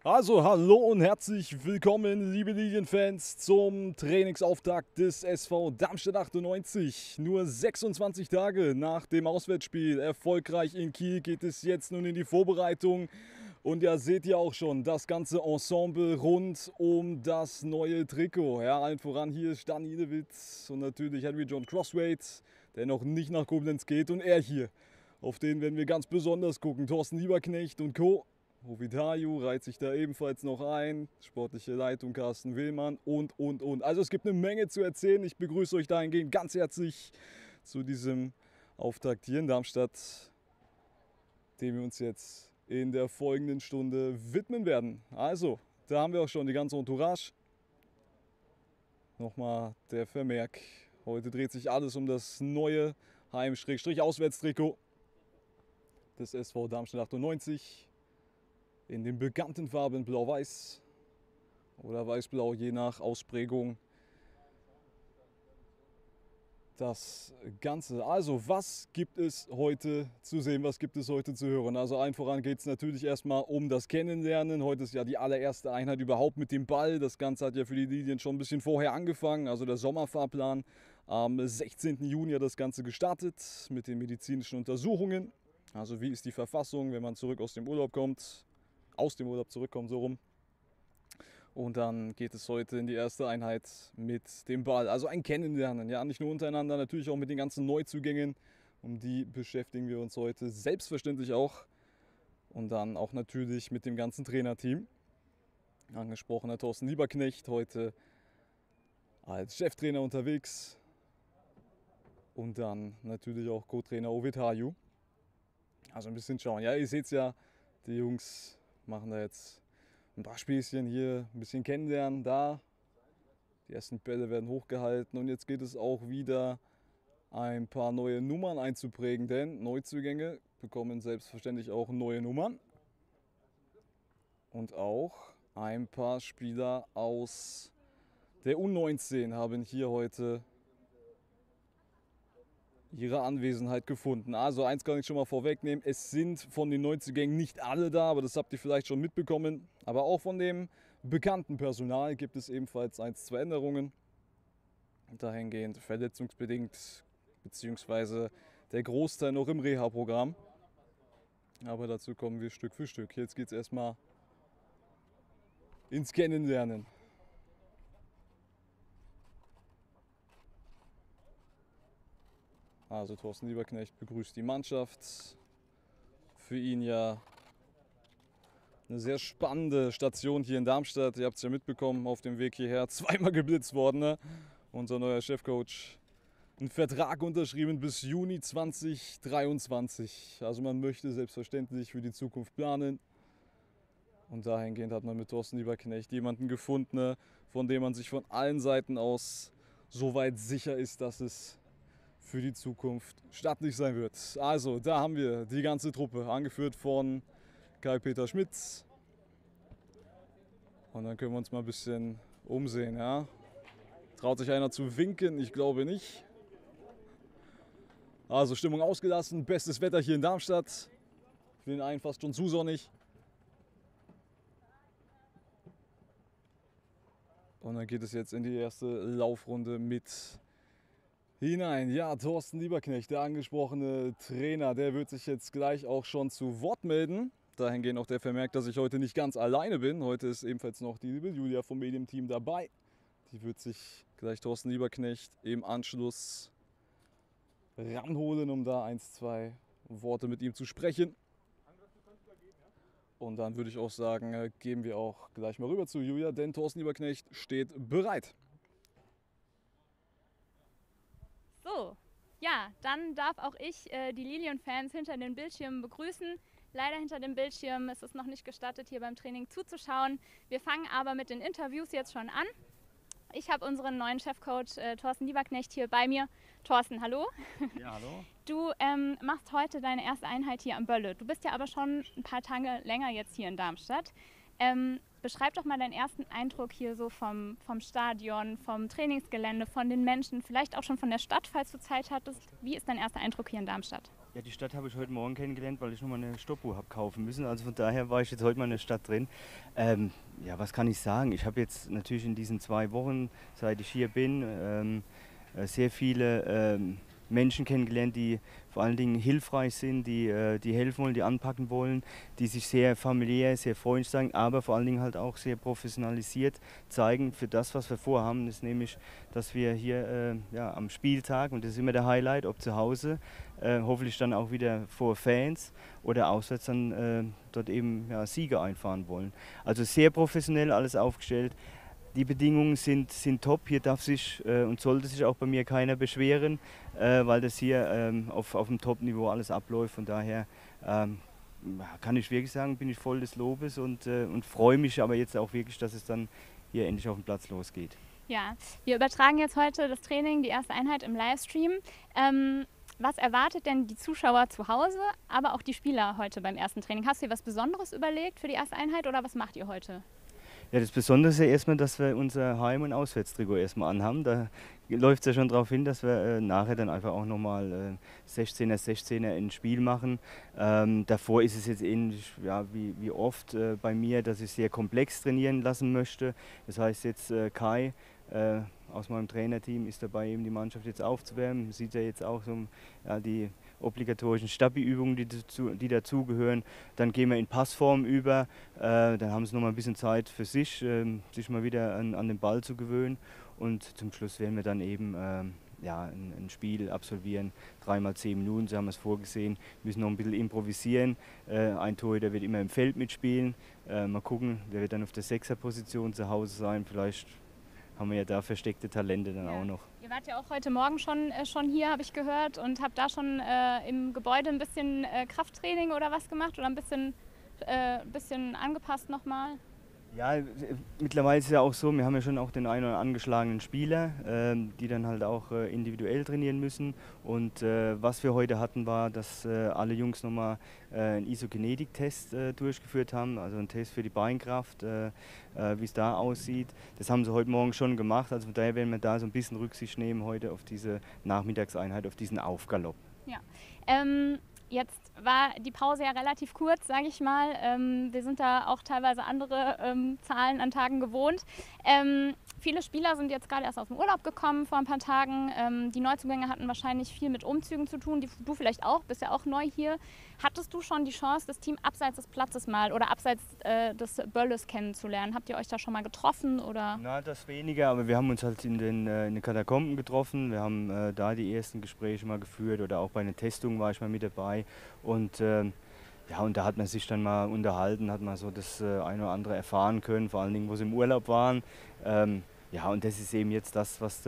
Also hallo und herzlich willkommen, liebe Lilienfans, zum Trainingsauftakt des SV Darmstadt 98. Nur 26 Tage nach dem Auswärtsspiel erfolgreich in Kiel geht es jetzt nun in die Vorbereitung. Und ja, seht ihr auch schon, das ganze Ensemble rund um das neue Trikot. Ja, allen voran hier Stan Idewitz und natürlich Henry John Crosswaite, der noch nicht nach Koblenz geht. Und er hier, auf den werden wir ganz besonders gucken, Thorsten Lieberknecht und Co. Ovidiu reiht sich da ebenfalls noch ein, sportliche Leitung Carsten Willmann und. Also es gibt eine Menge zu erzählen. Ich begrüße euch dahingehend ganz herzlich zu diesem Auftakt hier in Darmstadt, dem wir uns jetzt in der folgenden Stunde widmen werden. Also, da haben wir auch schon die ganze Entourage. Nochmal der Vermerk, heute dreht sich alles um das neue Heim-Auswärtstrikot des SV Darmstadt 98. In den bekannten Farben Blau-Weiß oder Weiß-Blau, je nach Ausprägung. Das Ganze. Also, was gibt es heute zu sehen, was gibt es heute zu hören? Also, allen voran geht es natürlich erstmal um das Kennenlernen. Heute ist ja die allererste Einheit überhaupt mit dem Ball. Das Ganze hat ja für die Lilien schon ein bisschen vorher angefangen. Also, der Sommerfahrplan. Am 16. Juni hat das Ganze gestartet mit den medizinischen Untersuchungen. Also, wie ist die Verfassung, wenn man zurück aus dem Urlaub kommt? Aus dem Urlaub zurückkommen, so rum. Und dann geht es heute in die erste Einheit mit dem Ball. Also ein Kennenlernen, ja, nicht nur untereinander, natürlich auch mit den ganzen Neuzugängen. Um die beschäftigen wir uns heute selbstverständlich auch. Und dann auch natürlich mit dem ganzen Trainerteam. Angesprochener Thorsten Lieberknecht, heute als Cheftrainer unterwegs. Und dann natürlich auch Co-Trainer Ovidiu. Also ein bisschen schauen. Ja, ihr seht es ja, die Jungs machen da jetzt ein paar Späßchen hier, ein bisschen kennenlernen, da. Die ersten Bälle werden hochgehalten und jetzt geht es auch wieder ein paar neue Nummern einzuprägen, denn Neuzugänge bekommen selbstverständlich auch neue Nummern. Und auch ein paar Spieler aus der U19 haben hier heute ihre Anwesenheit gefunden. Also eins kann ich schon mal vorwegnehmen, es sind von den Neuzugängen nicht alle da, aber das habt ihr vielleicht schon mitbekommen. Aber auch von dem bekannten Personal gibt es ebenfalls 2 Änderungen. Dahingehend verletzungsbedingt, beziehungsweise der Großteil noch im Reha-Programm. Aber dazu kommen wir Stück für Stück. Jetzt geht es erstmal ins Kennenlernen. Also Thorsten Lieberknecht begrüßt die Mannschaft. Für ihn ja eine sehr spannende Station hier in Darmstadt. Ihr habt es ja mitbekommen, auf dem Weg hierher zweimal geblitzt worden. Ne? Unser neuer Chefcoach. Einen Vertrag unterschrieben bis Juni 2023. Also man möchte selbstverständlich für die Zukunft planen. Und dahingehend hat man mit Thorsten Lieberknecht jemanden gefunden, ne? Von dem man sich von allen Seiten aus so weit sicher ist, dass es für die Zukunft stattlich sein wird. Also, da haben wir die ganze Truppe, angeführt von Kai-Peter Schmitz. Und dann können wir uns mal ein bisschen umsehen. Ja? Traut sich einer zu winken? Ich glaube nicht. Also, Stimmung ausgelassen, bestes Wetter hier in Darmstadt. Für den einen fast schon zu sonnig. Und dann geht es jetzt in die erste Laufrunde mit hinein. Ja, Thorsten Lieberknecht, der angesprochene Trainer, der wird sich jetzt gleich auch schon zu Wort melden. Dahingehend auch der Vermerk, dass ich heute nicht ganz alleine bin. Heute ist ebenfalls noch die liebe Julia vom Medienteam dabei. Die wird sich gleich Thorsten Lieberknecht im Anschluss ranholen, um da 1, 2 Worte mit ihm zu sprechen. Und dann würde ich auch sagen, gehen wir auch gleich mal rüber zu Julia, denn Thorsten Lieberknecht steht bereit. So, ja, dann darf auch ich die Lilien-Fans hinter den Bildschirmen begrüßen. Leider hinter dem Bildschirm ist es noch nicht gestattet, hier beim Training zuzuschauen. Wir fangen aber mit den Interviews jetzt schon an. Ich habe unseren neuen Chefcoach Thorsten Lieberknecht hier bei mir. Thorsten, hallo. Ja, hallo. Du machst heute deine erste Einheit hier am Bölle. Du bist ja aber schon ein paar Tage länger jetzt hier in Darmstadt. Beschreib doch mal deinen ersten Eindruck hier so vom Stadion, vom Trainingsgelände, von den Menschen, vielleicht auch schon von der Stadt, falls du Zeit hattest. Wie ist dein erster Eindruck hier in Darmstadt? Ja, die Stadt habe ich heute Morgen kennengelernt, weil ich nochmal eine Stoppuhr habe kaufen müssen. Also von daher war ich jetzt heute mal in der Stadt drin. Ja, was kann ich sagen? Ich habe jetzt natürlich in diesen 2 Wochen, seit ich hier bin, sehr viele Menschen kennengelernt, die vor allen Dingen hilfreich sind, die helfen wollen, die anpacken wollen, die sich sehr familiär, sehr freundlich zeigen, aber vor allen Dingen halt auch sehr professionalisiert zeigen für das, was wir vorhaben. Das ist nämlich, dass wir hier am Spieltag, und das ist immer der Highlight, ob zu Hause, hoffentlich dann auch wieder vor Fans oder auswärts dann dort eben Siege einfahren wollen. Also sehr professionell alles aufgestellt. Die Bedingungen sind top, hier darf sich und sollte sich auch bei mir keiner beschweren, weil das hier auf dem Top-Niveau alles abläuft. Von daher kann ich wirklich sagen, bin ich voll des Lobes und freue mich aber jetzt auch wirklich, dass es dann hier endlich auf dem Platz losgeht. Ja, wir übertragen jetzt heute das Training, die erste Einheit im Livestream. Was erwartet denn die Zuschauer zu Hause, aber auch die Spieler heute beim ersten Training? Hast du dir was Besonderes überlegt für die erste Einheit oder was macht ihr heute? Ja, das Besondere ist ja erstmal, dass wir unser Heim- und Auswärtstrikot erstmal anhaben. Da läuft es ja schon darauf hin, dass wir nachher dann einfach auch nochmal 16er ins Spiel machen. Davor ist es jetzt ähnlich wie oft bei mir, dass ich sehr komplex trainieren lassen möchte. Das heißt jetzt Kai aus meinem Trainerteam ist dabei, eben die Mannschaft jetzt aufzuwärmen. Man sieht ja jetzt auch so die obligatorischen Stabi-Übungen, die dazugehören. Dann gehen wir in Passform über. Dann haben sie noch mal ein bisschen Zeit für sich, sich mal wieder an den Ball zu gewöhnen. Und zum Schluss werden wir dann eben ein Spiel absolvieren, 3x10 Minuten, so haben wir es vorgesehen. Wir müssen noch ein bisschen improvisieren. Ein Torhüter wird immer im Feld mitspielen. Mal gucken, wer wird dann auf der 6er-Position zu Hause sein. Vielleicht haben wir ja da versteckte Talente dann auch noch. Ihr wart ja auch heute Morgen schon hier, habe ich gehört, und habt da schon im Gebäude ein bisschen Krafttraining oder was gemacht oder ein bisschen angepasst nochmal? Ja, mittlerweile ist es ja auch so, wir haben ja schon auch den einen oder angeschlagenen Spieler, die dann halt auch individuell trainieren müssen. Und was wir heute hatten, war, dass alle Jungs nochmal einen Isokinetik-Test durchgeführt haben, also einen Test für die Beinkraft, wie es da aussieht. Das haben sie heute Morgen schon gemacht, also von daher werden wir da so ein bisschen Rücksicht nehmen heute auf diese Nachmittagseinheit, auf diesen Aufgalopp. Ja. Jetzt war die Pause ja relativ kurz, sage ich mal. Wir sind da auch teilweise andere Zahlen an Tagen gewohnt. Viele Spieler sind jetzt gerade erst aus dem Urlaub gekommen vor ein paar Tagen. Die Neuzugänge hatten wahrscheinlich viel mit Umzügen zu tun. Du vielleicht auch, bist ja auch neu hier. Hattest du schon die Chance, das Team abseits des Platzes mal oder abseits des Bölles kennenzulernen? Habt ihr euch da schon mal getroffen? Oder? Na, das weniger, aber wir haben uns halt in den Katakomben getroffen. Wir haben da die ersten Gespräche mal geführt oder auch bei den Testungen war ich mal mit dabei. Und und da hat man sich dann mal unterhalten, hat man so das eine oder andere erfahren können, vor allen Dingen, wo sie im Urlaub waren. Und das ist eben jetzt das, was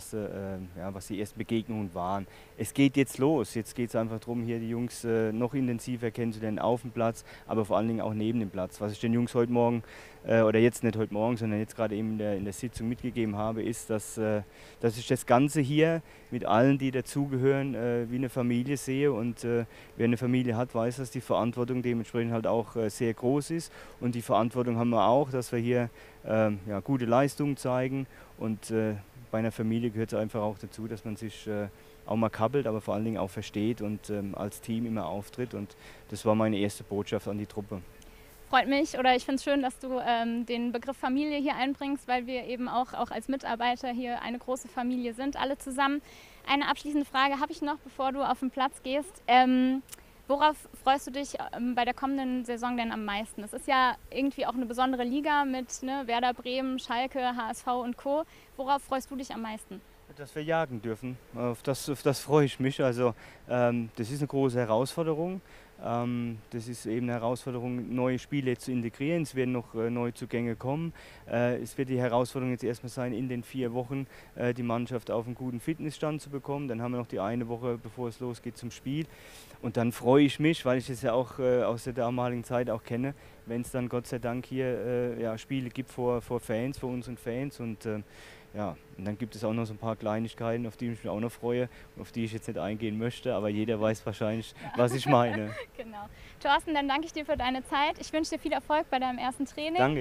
die ersten Begegnungen waren. Es geht jetzt los. Jetzt geht es einfach darum, hier die Jungs noch intensiver kennenzulernen auf dem Platz, aber vor allen Dingen auch neben dem Platz. Was ich den Jungs heute Morgen, oder jetzt nicht heute Morgen, sondern jetzt gerade eben in der Sitzung mitgegeben habe, ist, dass ich das Ganze hier mit allen, die dazugehören, wie eine Familie sehe. Und wer eine Familie hat, weiß, dass die Verantwortung dementsprechend halt auch sehr groß ist. Und die Verantwortung haben wir auch, dass wir hier gute Leistungen zeigen. Und bei einer Familie gehört es einfach auch dazu, dass man sich auch mal kabbelt, aber vor allen Dingen auch versteht und als Team immer auftritt. Und das war meine erste Botschaft an die Truppe. Freut mich, oder ich finde es schön, dass du den Begriff Familie hier einbringst, weil wir eben auch als Mitarbeiter hier eine große Familie sind, alle zusammen. Eine abschließende Frage habe ich noch, bevor du auf den Platz gehst. Worauf freust du dich bei der kommenden Saison denn am meisten? Es ist ja irgendwie auch eine besondere Liga mit Werder Bremen, Schalke, HSV und Co. Worauf freust du dich am meisten? Dass wir jagen dürfen, auf das freue ich mich. Also das ist eine große Herausforderung. Das ist eben eine Herausforderung, neue Spiele zu integrieren. Es werden noch Neuzugänge kommen. Es wird die Herausforderung jetzt erstmal sein, in den 4 Wochen die Mannschaft auf einen guten Fitnessstand zu bekommen. Dann haben wir noch die eine Woche, bevor es losgeht, zum Spiel. Und dann freue ich mich, weil ich es ja auch aus der damaligen Zeit auch kenne, wenn es dann Gott sei Dank hier Spiele gibt vor Fans, vor unseren Fans. Und und dann gibt es auch noch so ein paar Kleinigkeiten, auf die ich mich auch noch freue, auf die ich jetzt nicht eingehen möchte, aber jeder weiß wahrscheinlich, was ich meine. Genau. Thorsten, dann danke ich dir für deine Zeit. Ich wünsche dir viel Erfolg bei deinem ersten Training. Danke, ja.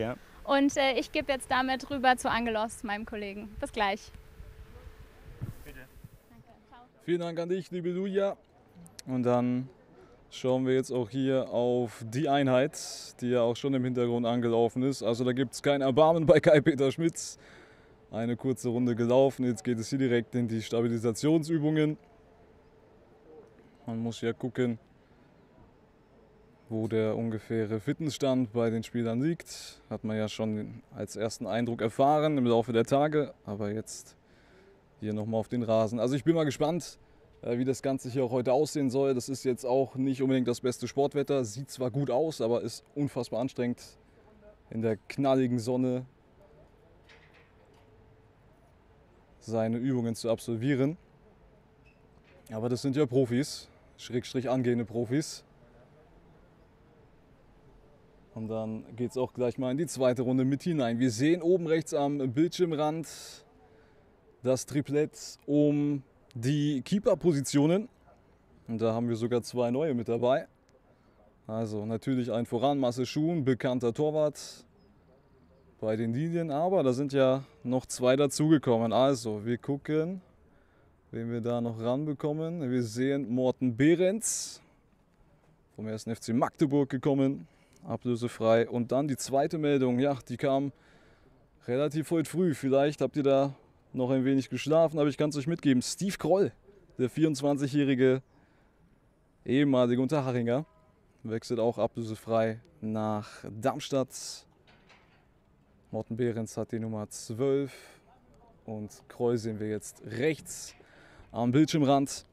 Und ich gebe jetzt damit rüber zu Angelos, meinem Kollegen. Bis gleich. Bitte. Danke, ciao. Vielen Dank an dich, liebe Julia. Und dann schauen wir jetzt auch hier auf die Einheit, die ja auch schon im Hintergrund angelaufen ist. Also da gibt es kein Erbarmen bei Kai-Peter Schmitz. Eine kurze Runde gelaufen, jetzt geht es hier direkt in die Stabilisationsübungen. Man muss ja gucken, wo der ungefähre Fitnessstand bei den Spielern liegt. Hat man ja schon als ersten Eindruck erfahren im Laufe der Tage. Aber jetzt hier nochmal auf den Rasen. Also ich bin mal gespannt, wie das Ganze hier auch heute aussehen soll. Das ist jetzt auch nicht unbedingt das beste Sportwetter. Sieht zwar gut aus, aber ist unfassbar anstrengend in der knalligen Sonne seine Übungen zu absolvieren. Aber das sind ja Profis, Schrägstrich angehende Profis. Und dann geht es auch gleich mal in die zweite Runde mit hinein. Wir sehen oben rechts am Bildschirmrand das Triplett um die Keeper-Positionen. Und da haben wir sogar 2 neue mit dabei. Also natürlich ein voran Marcel Schuhn, bekannter Torwart bei den Linien. Aber da sind ja noch 2 dazugekommen. Also wir gucken, wen wir da noch ranbekommen. Wir sehen Morten Behrens vom 1. FC Magdeburg gekommen. Ablösefrei. Und dann die zweite Meldung, ja, die kam relativ heute früh. Vielleicht habt ihr da noch ein wenig geschlafen, aber ich kann es euch mitgeben. Steve Kroll, der 24-jährige ehemalige Unterhachinger, wechselt auch ablösefrei nach Darmstadt. Morten Behrens hat die Nummer 12 und Kroll sehen wir jetzt rechts am Bildschirmrand.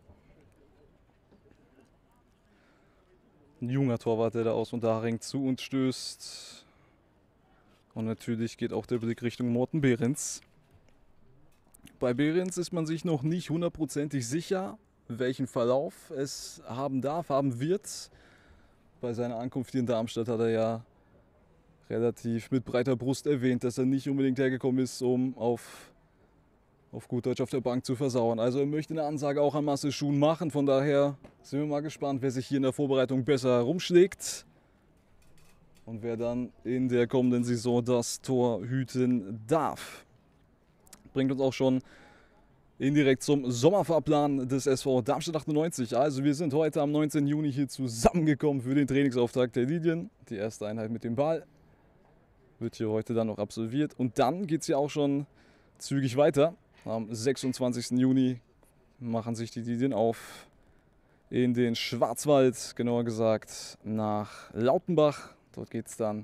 Ein junger Torwart, der da aus Unterhaching zu uns stößt. Und natürlich geht auch der Blick Richtung Morten Behrens. Bei Behrens ist man sich noch nicht hundertprozentig sicher, welchen Verlauf es haben darf, haben wird. Bei seiner Ankunft hier in Darmstadt hat er ja relativ mit breiter Brust erwähnt, dass er nicht unbedingt hergekommen ist, um auf gut Deutsch auf der Bank zu versauern. Also er möchte eine Ansage auch an Marcel Schuhn machen. Von daher sind wir mal gespannt, wer sich hier in der Vorbereitung besser herumschlägt. Und wer dann in der kommenden Saison das Tor hüten darf. Bringt uns auch schon indirekt zum Sommerfahrplan des SV Darmstadt 98. Also wir sind heute am 19. Juni hier zusammengekommen für den Trainingsauftakt der Lilien. Die erste Einheit mit dem Ball wird hier heute dann noch absolviert. Und dann geht es ja auch schon zügig weiter. Am 26. Juni machen sich die Lilien auf in den Schwarzwald, genauer gesagt nach Lautenbach. Dort geht es dann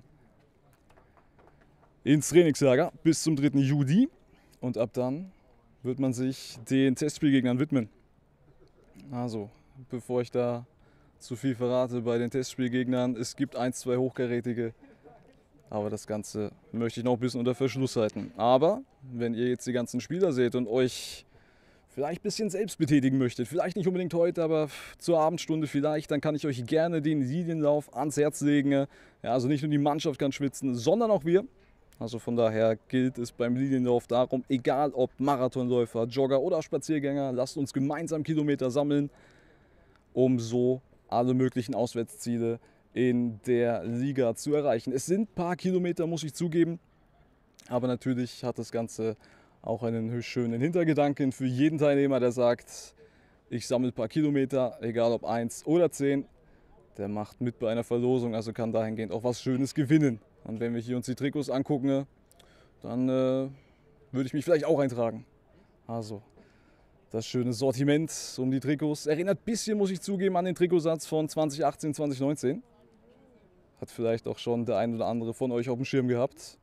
ins Trainingslager bis zum 3. Juli. Und ab dann wird man sich den Testspielgegnern widmen. Also, bevor ich da zu viel verrate bei den Testspielgegnern, es gibt 1, 2 hochkarätige. Aber das Ganze möchte ich noch ein bisschen unter Verschluss halten. Aber wenn ihr jetzt die ganzen Spieler seht und euch vielleicht ein bisschen selbst betätigen möchtet, vielleicht nicht unbedingt heute, aber zur Abendstunde vielleicht, dann kann ich euch gerne den Linienlauf ans Herz legen. Ja, also nicht nur die Mannschaft kann schwitzen, sondern auch wir. Also von daher gilt es beim Linienlauf darum, egal ob Marathonläufer, Jogger oder Spaziergänger, lasst uns gemeinsam Kilometer sammeln, um so alle möglichen Auswärtsziele in der Liga zu erreichen. Es sind ein paar Kilometer, muss ich zugeben, aber natürlich hat das Ganze auch einen schönen Hintergedanken für jeden Teilnehmer, der sagt, ich sammle ein paar Kilometer, egal ob 1 oder 10, der macht mit bei einer Verlosung, also kann dahingehend auch was Schönes gewinnen. Und wenn wir hier uns die Trikots angucken, dann würde ich mich vielleicht auch eintragen. Also das schöne Sortiment um die Trikots erinnert ein bisschen, muss ich zugeben, an den Trikotsatz von 2018, 2019. Hat vielleicht auch schon der ein oder andere von euch auf dem Schirm gehabt,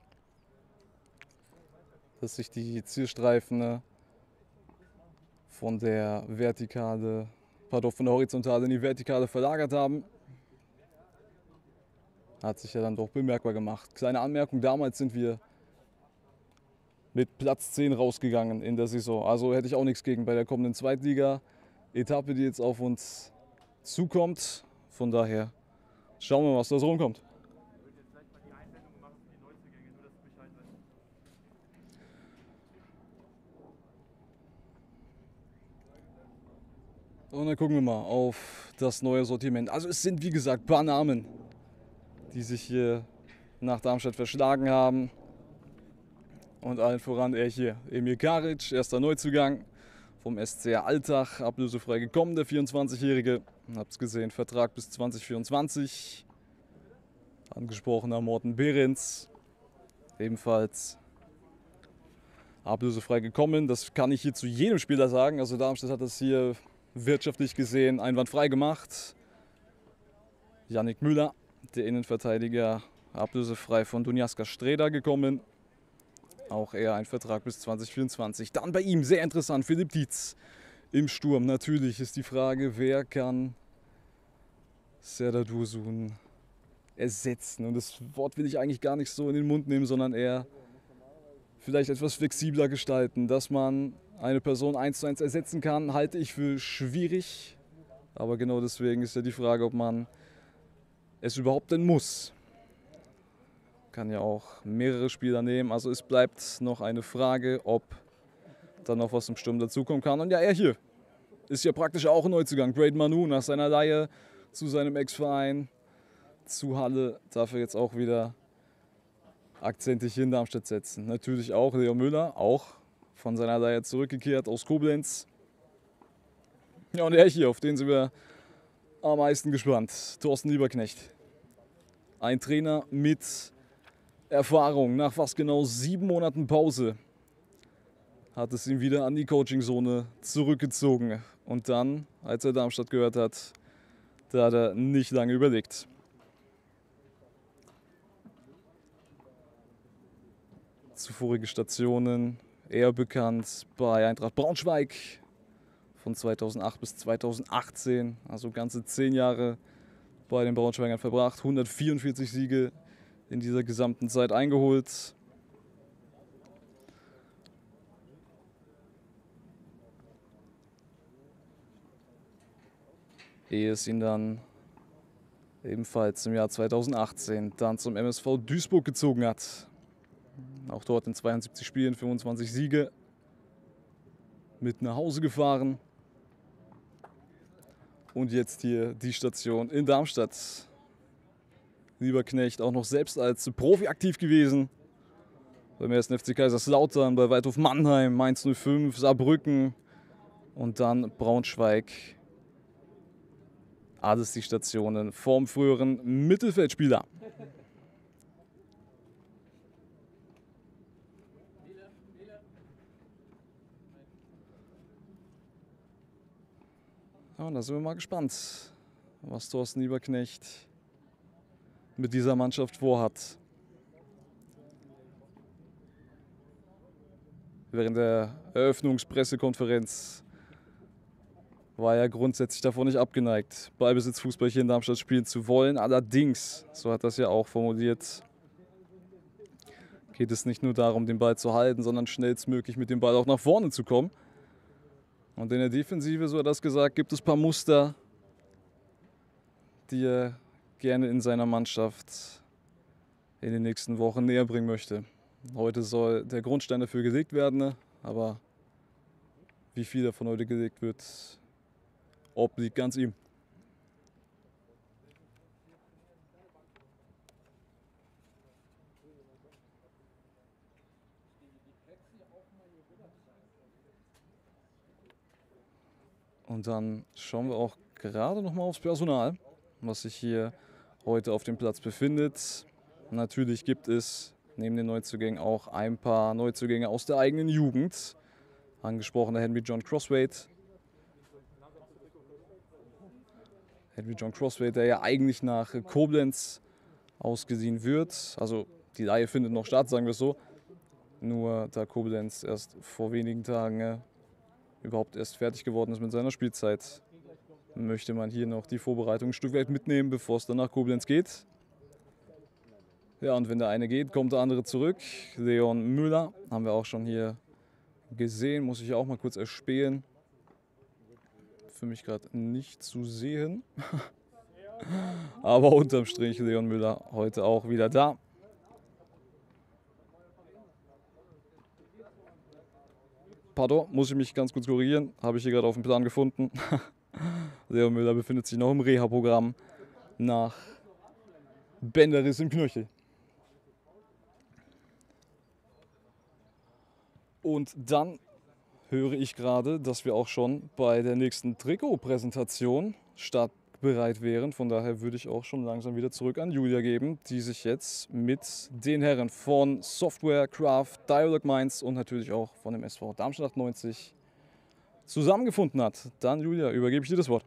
dass sich die Zielstreifen von der Horizontale in die Vertikale verlagert haben. Hat sich ja dann doch bemerkbar gemacht. Kleine Anmerkung, damals sind wir mit Platz 10 rausgegangen in der Saison. Also hätte ich auch nichts gegen bei der kommenden Zweitliga-Etappe, die jetzt auf uns zukommt. Von daher schauen wir mal, was da so rumkommt. Und dann gucken wir mal auf das neue Sortiment. Also es sind wie gesagt ein paar Namen, die sich hier nach Darmstadt verschlagen haben. Und allen voran er hier, Emir Karic, erster Neuzugang vom SCR Altach, ablösefrei gekommen, der 24-Jährige. Habt es gesehen, Vertrag bis 2024. Angesprochener Morten Behrens, ebenfalls ablösefrei gekommen. Das kann ich hier zu jedem Spieler sagen. Also Darmstadt hat das hier wirtschaftlich gesehen einwandfrei gemacht. Yannick Müller, der Innenverteidiger, ablösefrei von Dunjaska Streda gekommen. Auch er ein Vertrag bis 2024. Dann bei ihm, sehr interessant, Philipp Dietz im Sturm. Natürlich ist die Frage, wer kann Serdar Dursun ersetzen. Und das Wort will ich eigentlich gar nicht so in den Mund nehmen, sondern eher vielleicht etwas flexibler gestalten. Dass man eine Person 1:1 ersetzen kann, halte ich für schwierig. Aber genau deswegen ist ja die Frage, ob man es überhaupt denn muss. Kann ja auch mehrere Spieler nehmen. Also es bleibt noch eine Frage, ob dann noch was im Sturm dazukommen kann. Und ja, er hier ist ja praktisch auch ein Neuzugang. Great Manu nach seiner Leihe zu seinem Ex-Verein, zu Halle, darf er jetzt auch wieder Akzente hier in Darmstadt setzen. Natürlich auch Leon Müller, auch von seiner Leihe zurückgekehrt aus Koblenz. Ja, und er hier, auf den sind wir am meisten gespannt. Thorsten Lieberknecht. Ein Trainer mit Erfahrung. Nach fast genau 7 Monaten Pause hat es ihn wieder an die Coachingzone zurückgezogen. Und dann, als er Darmstadt gehört hat, da hat er nicht lange überlegt. Zuvorige Stationen, eher bekannt bei Eintracht Braunschweig von 2008 bis 2018, also ganze 10 Jahre bei den Braunschweigern verbracht, 144 Siege in dieser gesamten Zeit eingeholt. Ehe es ihn dann ebenfalls im Jahr 2018 dann zum MSV Duisburg gezogen hat. Auch dort in 72 Spielen 25 Siege mit nach Hause gefahren. Und jetzt hier die Station in Darmstadt. Lieberknecht auch noch selbst als Profi aktiv gewesen. Beim 1. FC Kaiserslautern, bei Waldhof Mannheim, Mainz 05, Saarbrücken und dann Braunschweig. Alles die Stationen vom früheren Mittelfeldspieler. Ja, und da sind wir mal gespannt, was Thorsten Lieberknecht mit dieser Mannschaft vorhat. Während der Eröffnungspressekonferenz war er grundsätzlich davon nicht abgeneigt, Ballbesitzfußball hier in Darmstadt spielen zu wollen. Allerdings, so hat er es ja auch formuliert, geht es nicht nur darum, den Ball zu halten, sondern schnellstmöglich mit dem Ball auch nach vorne zu kommen. Und in der Defensive, so hat er das gesagt, gibt es ein paar Muster, die er gerne in seiner Mannschaft in den nächsten Wochen näher bringen möchte. Heute soll der Grundstein dafür gelegt werden, aber wie viel davon heute gelegt wird, obliegt ganz ihm. Und dann schauen wir auch gerade noch mal aufs Personal, was sich hier heute auf dem Platz befindet. Natürlich gibt es neben den Neuzugängen auch ein paar Neuzugänge aus der eigenen Jugend. Angesprochener Henry John Crosswaite. Henry John Crosswaite, der ja eigentlich nach Koblenz ausgeliehen wird. Also die Leihe findet noch statt, sagen wir es so. Nur da Koblenz erst vor wenigen Tagen überhaupt erst fertig geworden ist mit seiner Spielzeit, möchte man hier noch die Vorbereitung ein Stück weit mitnehmen, bevor es dann nach Koblenz geht. Ja, und wenn der eine geht, kommt der andere zurück. Leon Müller haben wir auch schon hier gesehen, muss ich auch mal kurz erspähen. Für mich gerade nicht zu sehen. Aber unterm Strich Leon Müller heute auch wieder da. Pardon, muss ich mich ganz kurz korrigieren, habe ich hier gerade auf dem Plan gefunden. Leon Müller befindet sich noch im Reha-Programm nach Bänderriss im Knöchel. Und dann höre ich gerade, dass wir auch schon bei der nächsten Trikotpräsentation startbereit wären. Von daher würde ich auch schon langsam wieder zurück an Julia geben, die sich jetzt mit den Herren von Software Craft, Dialog Minds und natürlich auch von dem SV Darmstadt 98 zusammengefunden hat. Dann, Julia, übergebe ich dir das Wort.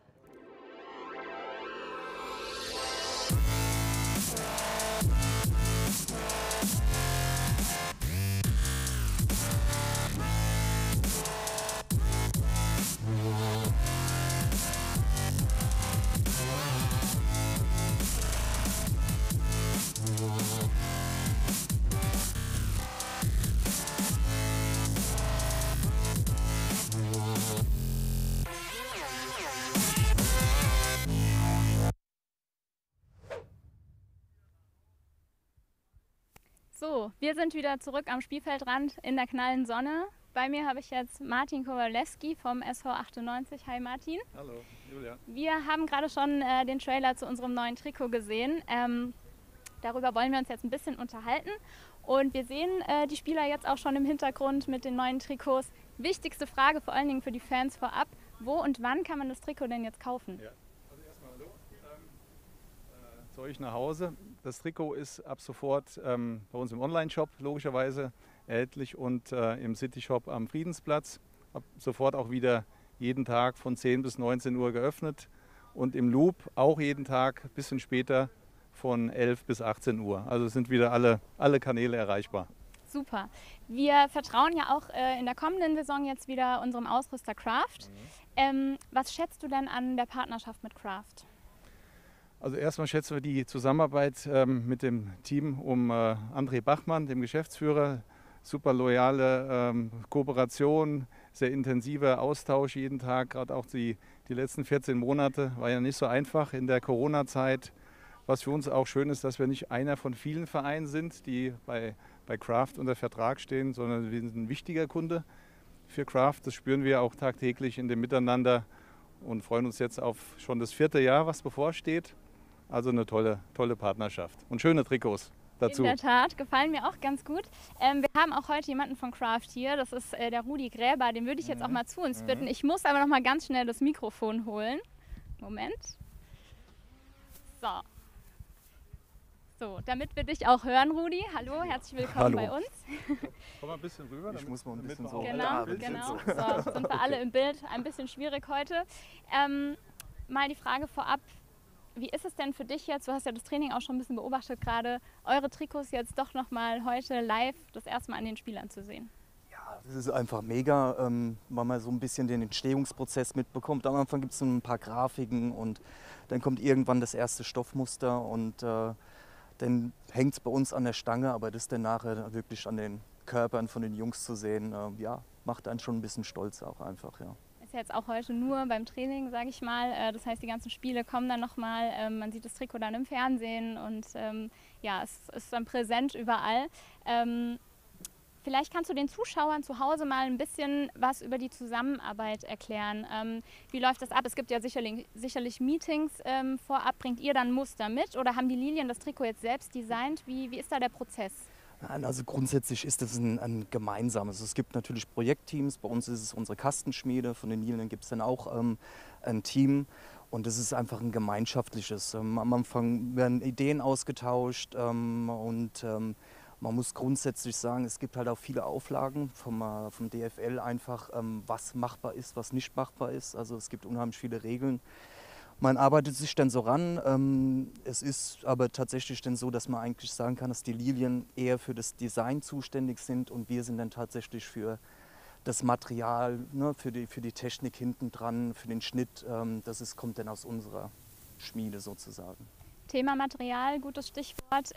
So, wir sind wieder zurück am Spielfeldrand in der knallen Sonne. Bei mir habe ich jetzt Martin Kowalewski vom SV 98. Hi Martin. Hallo, Julia. Wir haben gerade schon den Trailer zu unserem neuen Trikot gesehen. Darüber wollen wir uns jetzt ein bisschen unterhalten. Und wir sehen die Spieler jetzt auch schon im Hintergrund mit den neuen Trikots. Wichtigste Frage vor allen Dingen für die Fans vorab. Wo und wann kann man das Trikot denn jetzt kaufen? Ja. Also erstmal hallo. Zu euch nach Hause. Das Trikot ist ab sofort bei uns im Online-Shop logischerweise erhältlich und im City-Shop am Friedensplatz. Ab sofort auch wieder jeden Tag von 10 bis 19 Uhr geöffnet und im Loop auch jeden Tag ein bisschen später von 11 bis 18 Uhr. Also sind wieder alle Kanäle erreichbar. Super. Wir vertrauen ja auch in der kommenden Saison jetzt wieder unserem Ausrüster Craft. Was schätzt du denn an der Partnerschaft mit Craft? Also erstmal schätzen wir die Zusammenarbeit mit dem Team um André Bachmann, dem Geschäftsführer. Super loyale Kooperation, sehr intensiver Austausch jeden Tag. Gerade auch die letzten 14 Monate war ja nicht so einfach in der Corona-Zeit. Was für uns auch schön ist, dass wir nicht einer von vielen Vereinen sind, die bei Craft unter Vertrag stehen, sondern wir sind ein wichtiger Kunde für Craft. Das spüren wir auch tagtäglich in dem Miteinander und freuen uns jetzt auf schon das 4. Jahr, was bevorsteht. Also eine tolle Partnerschaft und schöne Trikots dazu. In der Tat, gefallen mir auch ganz gut. Wir haben auch heute jemanden von Craft hier, das ist der Rudi Gräber, den würde ich jetzt auch mal zu uns bitten. Ich muss aber noch mal ganz schnell das Mikrofon holen. Moment. So, damit wir dich auch hören, Rudi. Hallo, herzlich willkommen bei uns. Komm mal ein bisschen rüber. Ich muss mal ein bisschen so. Genau. So, sind wir alle im Bild. Ein bisschen schwierig heute. Mal die Frage vorab. Wie ist es denn für dich jetzt, du hast ja das Training auch schon ein bisschen beobachtet gerade, eure Trikots jetzt doch nochmal heute live das erste Mal an den Spielern zu sehen? Ja, das ist einfach mega, weil man so ein bisschen den Entstehungsprozess mitbekommt. Am Anfang gibt es ein paar Grafiken und dann kommt irgendwann das erste Stoffmuster und dann hängt es bei uns an der Stange, aber das dann nachher wirklich an den Körpern von den Jungs zu sehen, ja, macht einen schon ein bisschen stolz auch einfach, ja. Ist ja jetzt auch heute nur beim Training, sage ich mal. Das heißt, die ganzen Spiele kommen dann nochmal. Man sieht das Trikot dann im Fernsehen und ja, es ist dann präsent überall. Vielleicht kannst du den Zuschauern zu Hause mal ein bisschen was über die Zusammenarbeit erklären. Wie läuft das ab? Es gibt ja sicherlich Meetings vorab. Bringt ihr dann Muster mit oder haben die Lilien das Trikot jetzt selbst designt? Wie ist da der Prozess? Also grundsätzlich ist es ein gemeinsames. Es gibt natürlich Projektteams, bei uns ist es unsere Kastenschmiede, von den Lilien gibt es dann auch ein Team und es ist einfach ein gemeinschaftliches. Am Anfang werden Ideen ausgetauscht und man muss grundsätzlich sagen, es gibt halt auch viele Auflagen vom DFL einfach, was machbar ist, was nicht machbar ist. Also es gibt unheimlich viele Regeln. Man arbeitet sich dann so ran. Es ist aber tatsächlich dann so, dass man eigentlich sagen kann, dass die Lilien eher für das Design zuständig sind und wir sind dann tatsächlich für das Material, ne, für die Technik hinten dran, für den Schnitt. Kommt dann aus unserer Schmiede sozusagen. Thema Material, gutes Stichwort.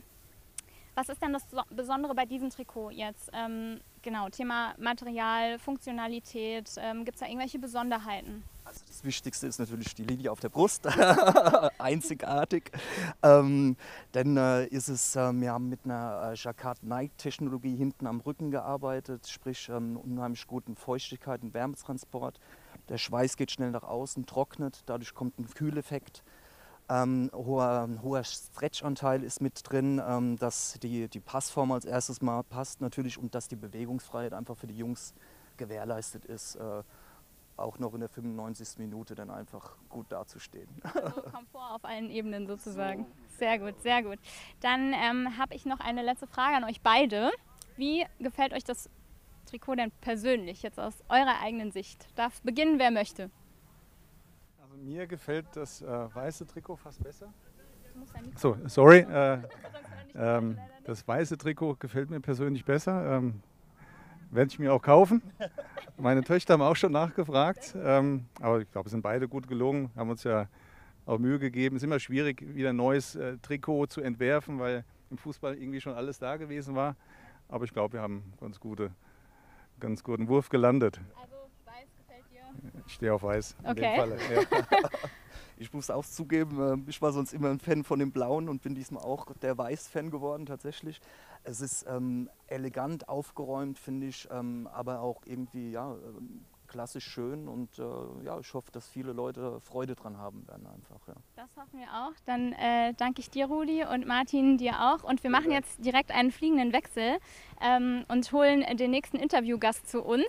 Was ist denn das Besondere bei diesem Trikot jetzt? Genau, Thema Material, Funktionalität. Gibt es da irgendwelche Besonderheiten? Also das Wichtigste ist natürlich die Lilie auf der Brust, einzigartig. Dann ist es, wir haben mit einer Jacquard-Nike-Technologie hinten am Rücken gearbeitet, sprich unheimlich guten Feuchtigkeit und Wärmetransport. Der Schweiß geht schnell nach außen, trocknet, dadurch kommt ein Kühleffekt. Ein hoher Stretchanteil ist mit drin, dass die Passform als erstes mal passt natürlich und dass die Bewegungsfreiheit einfach für die Jungs gewährleistet ist, auch noch in der 95. Minute dann einfach gut dazustehen. Also Komfort auf allen Ebenen sozusagen. Sehr gut, sehr gut. Dann habe ich noch eine letzte Frage an euch beide. Wie gefällt euch das Trikot denn persönlich, jetzt aus eurer eigenen Sicht? Darf beginnen, wer möchte. Also mir gefällt das weiße Trikot fast besser. Du musst ein Mikro- So, sorry. Sonst hören dich die Leute leider nicht. Das weiße Trikot gefällt mir persönlich besser. Werde ich mir auch kaufen. Meine Töchter haben auch schon nachgefragt. Aber ich glaube, es sind beide gut gelungen. Haben uns ja auch Mühe gegeben. Es ist immer schwierig, wieder ein neues Trikot zu entwerfen, weil im Fußball irgendwie schon alles da gewesen war. Aber ich glaube, wir haben einen ganz guten Wurf gelandet. Also weiß gefällt dir? Ich stehe auf weiß. In Okay. dem Falle. Ja. Ich muss auch zugeben, ich war sonst immer ein Fan von dem Blauen und bin diesmal auch der Weiß-Fan geworden tatsächlich. Es ist elegant aufgeräumt, finde ich, aber auch irgendwie ja, klassisch schön und ja, ich hoffe, dass viele Leute Freude dran haben werden einfach. Ja. Das hoffen wir auch. Dann danke ich dir, Rudi, und Martin, dir auch. Und wir machen jetzt direkt einen fliegenden Wechsel und holen den nächsten Interviewgast zu uns.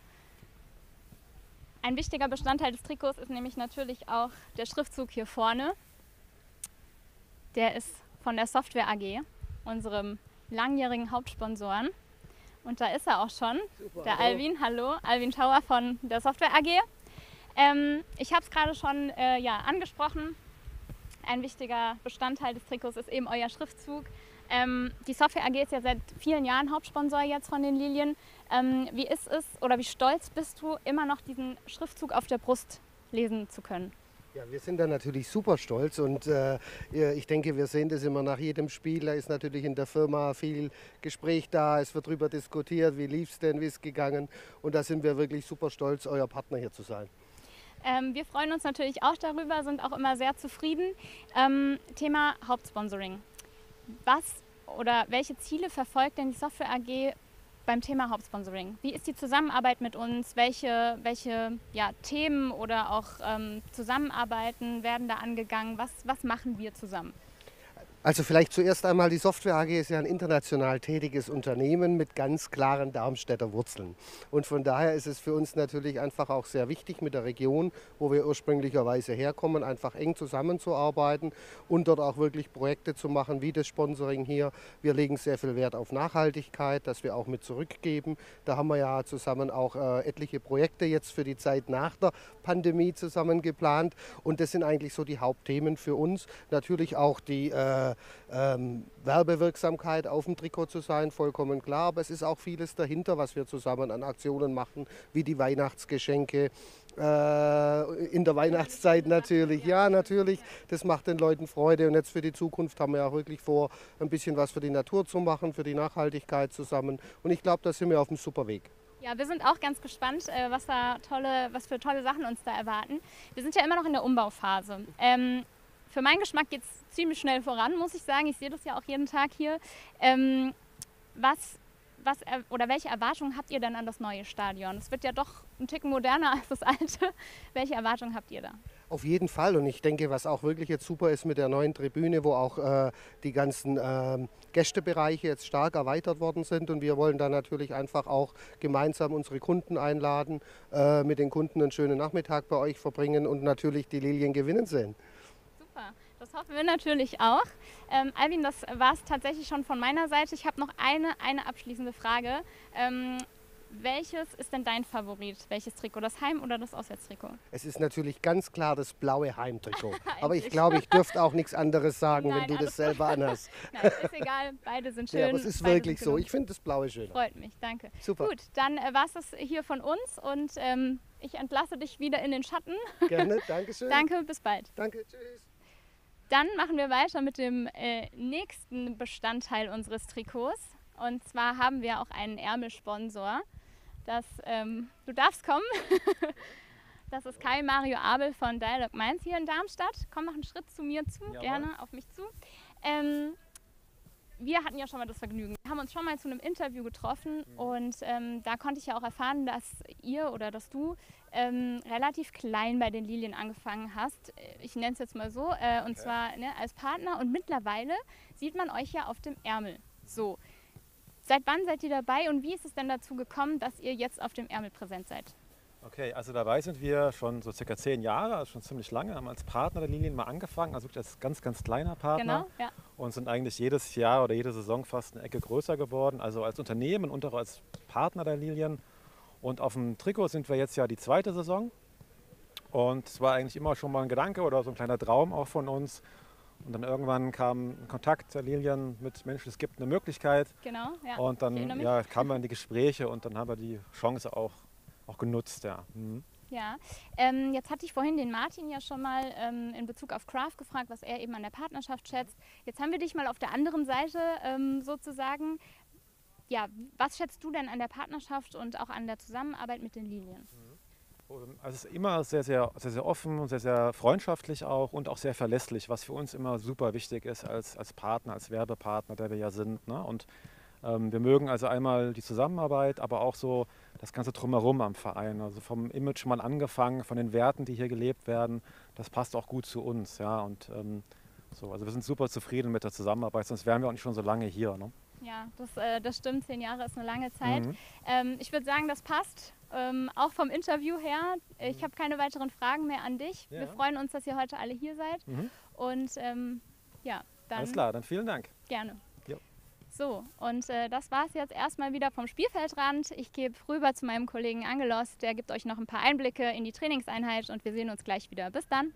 Ein wichtiger Bestandteil des Trikots ist nämlich natürlich auch der Schriftzug hier vorne. Der ist von der Software AG, unserem langjährigen Hauptsponsoren. Und da ist er auch schon, der Alvin. Hallo, Alvin Schauer von der Software AG. Ich habe es gerade schon angesprochen. Ein wichtiger Bestandteil des Trikots ist eben euer Schriftzug. Die Software AG ist ja seit vielen Jahren Hauptsponsor jetzt von den Lilien. Wie ist es oder wie stolz bist du, immer noch diesen Schriftzug auf der Brust lesen zu können? Ja, wir sind da natürlich super stolz und ich denke, wir sehen das immer nach jedem Spiel. Da ist natürlich in der Firma viel Gespräch da, es wird darüber diskutiert, wie lief es denn, wie ist es gegangen. Und da sind wir wirklich super stolz, euer Partner hier zu sein. Wir freuen uns natürlich auch darüber, sind auch immer sehr zufrieden. Thema Hauptsponsoring. Was oder welche Ziele verfolgt denn die Software AG beim Thema Hauptsponsoring? Wie ist die Zusammenarbeit mit uns? Welche Themen oder auch Zusammenarbeiten werden da angegangen? Was machen wir zusammen? Also vielleicht zuerst einmal, die Software AG ist ja ein international tätiges Unternehmen mit ganz klaren Darmstädter Wurzeln. Und von daher ist es für uns natürlich einfach auch sehr wichtig, mit der Region, wo wir ursprünglicherweise herkommen, einfach eng zusammenzuarbeiten und dort auch wirklich Projekte zu machen, wie das Sponsoring hier. Wir legen sehr viel Wert auf Nachhaltigkeit, dass wir auch mit zurückgeben. Da haben wir ja zusammen auch etliche Projekte jetzt für die Zeit nach der Pandemie zusammen geplant. Und das sind eigentlich so die Hauptthemen für uns. Natürlich auch die Werbewirksamkeit auf dem Trikot zu sein, vollkommen klar. Aber es ist auch vieles dahinter, was wir zusammen an Aktionen machen, wie die Weihnachtsgeschenke in der Weihnachtszeit natürlich. Ja, natürlich, das macht den Leuten Freude. Und jetzt für die Zukunft haben wir auch wirklich vor, ein bisschen was für die Natur zu machen, für die Nachhaltigkeit zusammen. Und ich glaube, da sind wir auf einem super Weg. Ja, wir sind auch ganz gespannt, was für tolle Sachen uns da erwarten. Wir sind ja immer noch in der Umbauphase. Für meinen Geschmack geht es ziemlich schnell voran, muss ich sagen. Ich sehe das ja auch jeden Tag hier. Welche Erwartungen habt ihr denn an das neue Stadion? Es wird ja doch ein Ticken moderner als das alte. Welche Erwartungen habt ihr da? Auf jeden Fall, und ich denke, was auch wirklich jetzt super ist mit der neuen Tribüne, wo auch die ganzen Gästebereiche jetzt stark erweitert worden sind, und wir wollen da natürlich einfach auch gemeinsam unsere Kunden einladen, mit den Kunden einen schönen Nachmittag bei euch verbringen und natürlich die Lilien gewinnen sehen. Super, das hoffen wir natürlich auch. Alvin, das war es tatsächlich schon von meiner Seite. Ich habe noch eine abschließende Frage. Welches ist denn dein Favorit? Welches Trikot? Das Heim- oder das Auswärtstrikot? Es ist natürlich ganz klar das blaue Heimtrikot. Aber ich glaube, ich dürfte auch nichts anderes sagen, Nein, wenn du das alles selber anhast. Nein, ist egal. Beide sind schön. Ja, aber es ist beide wirklich sind so. gelungen. Ich finde das blaue schön. Freut mich, danke. Super. Gut, dann war es das hier von uns und ich entlasse dich wieder in den Schatten. Gerne, danke schön. Danke, bis bald. Danke, tschüss. Dann machen wir weiter mit dem nächsten Bestandteil unseres Trikots. Und zwar haben wir auch einen Ärmelsponsor. Du darfst kommen. Das ist Kai Mario Abel von Dialog Mainz hier in Darmstadt. Komm noch einen Schritt zu mir zu, Jawohl. gerne auf mich zu. wir hatten ja schon mal das Vergnügen. Wir haben uns schon mal zu einem Interview getroffen und da konnte ich ja auch erfahren, dass ihr oder dass du relativ klein bei den Lilien angefangen hast. Ich nenne es jetzt mal so, und zwar als Partner. Und mittlerweile sieht man euch ja auf dem Ärmel. So, seit wann seid ihr dabei und wie ist es denn dazu gekommen, dass ihr jetzt auf dem Ärmel präsent seid? Okay, also dabei sind wir schon so circa 10 Jahre, also schon ziemlich lange, haben als Partner der Lilien mal angefangen, also wirklich als ganz, ganz kleiner Partner. Genau, ja. Und sind eigentlich jedes Jahr oder jede Saison fast eine Ecke größer geworden, also als Unternehmen und auch als Partner der Lilien. Und auf dem Trikot sind wir jetzt ja die 2. Saison. Und es war eigentlich immer schon mal ein Gedanke oder so ein kleiner Traum auch von uns. Und dann irgendwann kam ein Kontakt der Lilien mit Mensch, es gibt eine Möglichkeit. Genau, ja. Und dann kamen wir in die Gespräche und dann haben wir die Chance auch genutzt. Ja. Mhm. Ja, jetzt hatte ich vorhin den Martin ja schon mal in Bezug auf Craft gefragt, was er eben an der Partnerschaft schätzt. Jetzt haben wir dich mal auf der anderen Seite sozusagen. Ja, was schätzt du denn an der Partnerschaft und auch an der Zusammenarbeit mit den Lilien? Also es ist immer sehr, sehr, sehr, sehr offen und sehr, sehr freundschaftlich auch und auch sehr verlässlich, was für uns immer super wichtig ist als Partner, als Werbepartner, der wir ja sind. Ne? Und wir mögen also einmal die Zusammenarbeit, aber auch so das Ganze drumherum am Verein. Also vom Image mal angefangen, von den Werten, die hier gelebt werden, das passt auch gut zu uns. Ja? Und also wir sind super zufrieden mit der Zusammenarbeit, sonst wären wir auch nicht schon so lange hier. Ne? Ja, das stimmt. 10 Jahre ist eine lange Zeit. Mhm. Ich würde sagen, das passt. Auch vom Interview her. Ich habe keine weiteren Fragen mehr an dich. Ja. Wir freuen uns, dass ihr heute alle hier seid. Mhm. Und ja, dann Alles klar, dann vielen Dank. gerne. Jo. So, und das war es jetzt erstmal wieder vom Spielfeldrand. Ich gebe rüber zu meinem Kollegen Angelos. Der gibt euch noch ein paar Einblicke in die Trainingseinheit und wir sehen uns gleich wieder. Bis dann.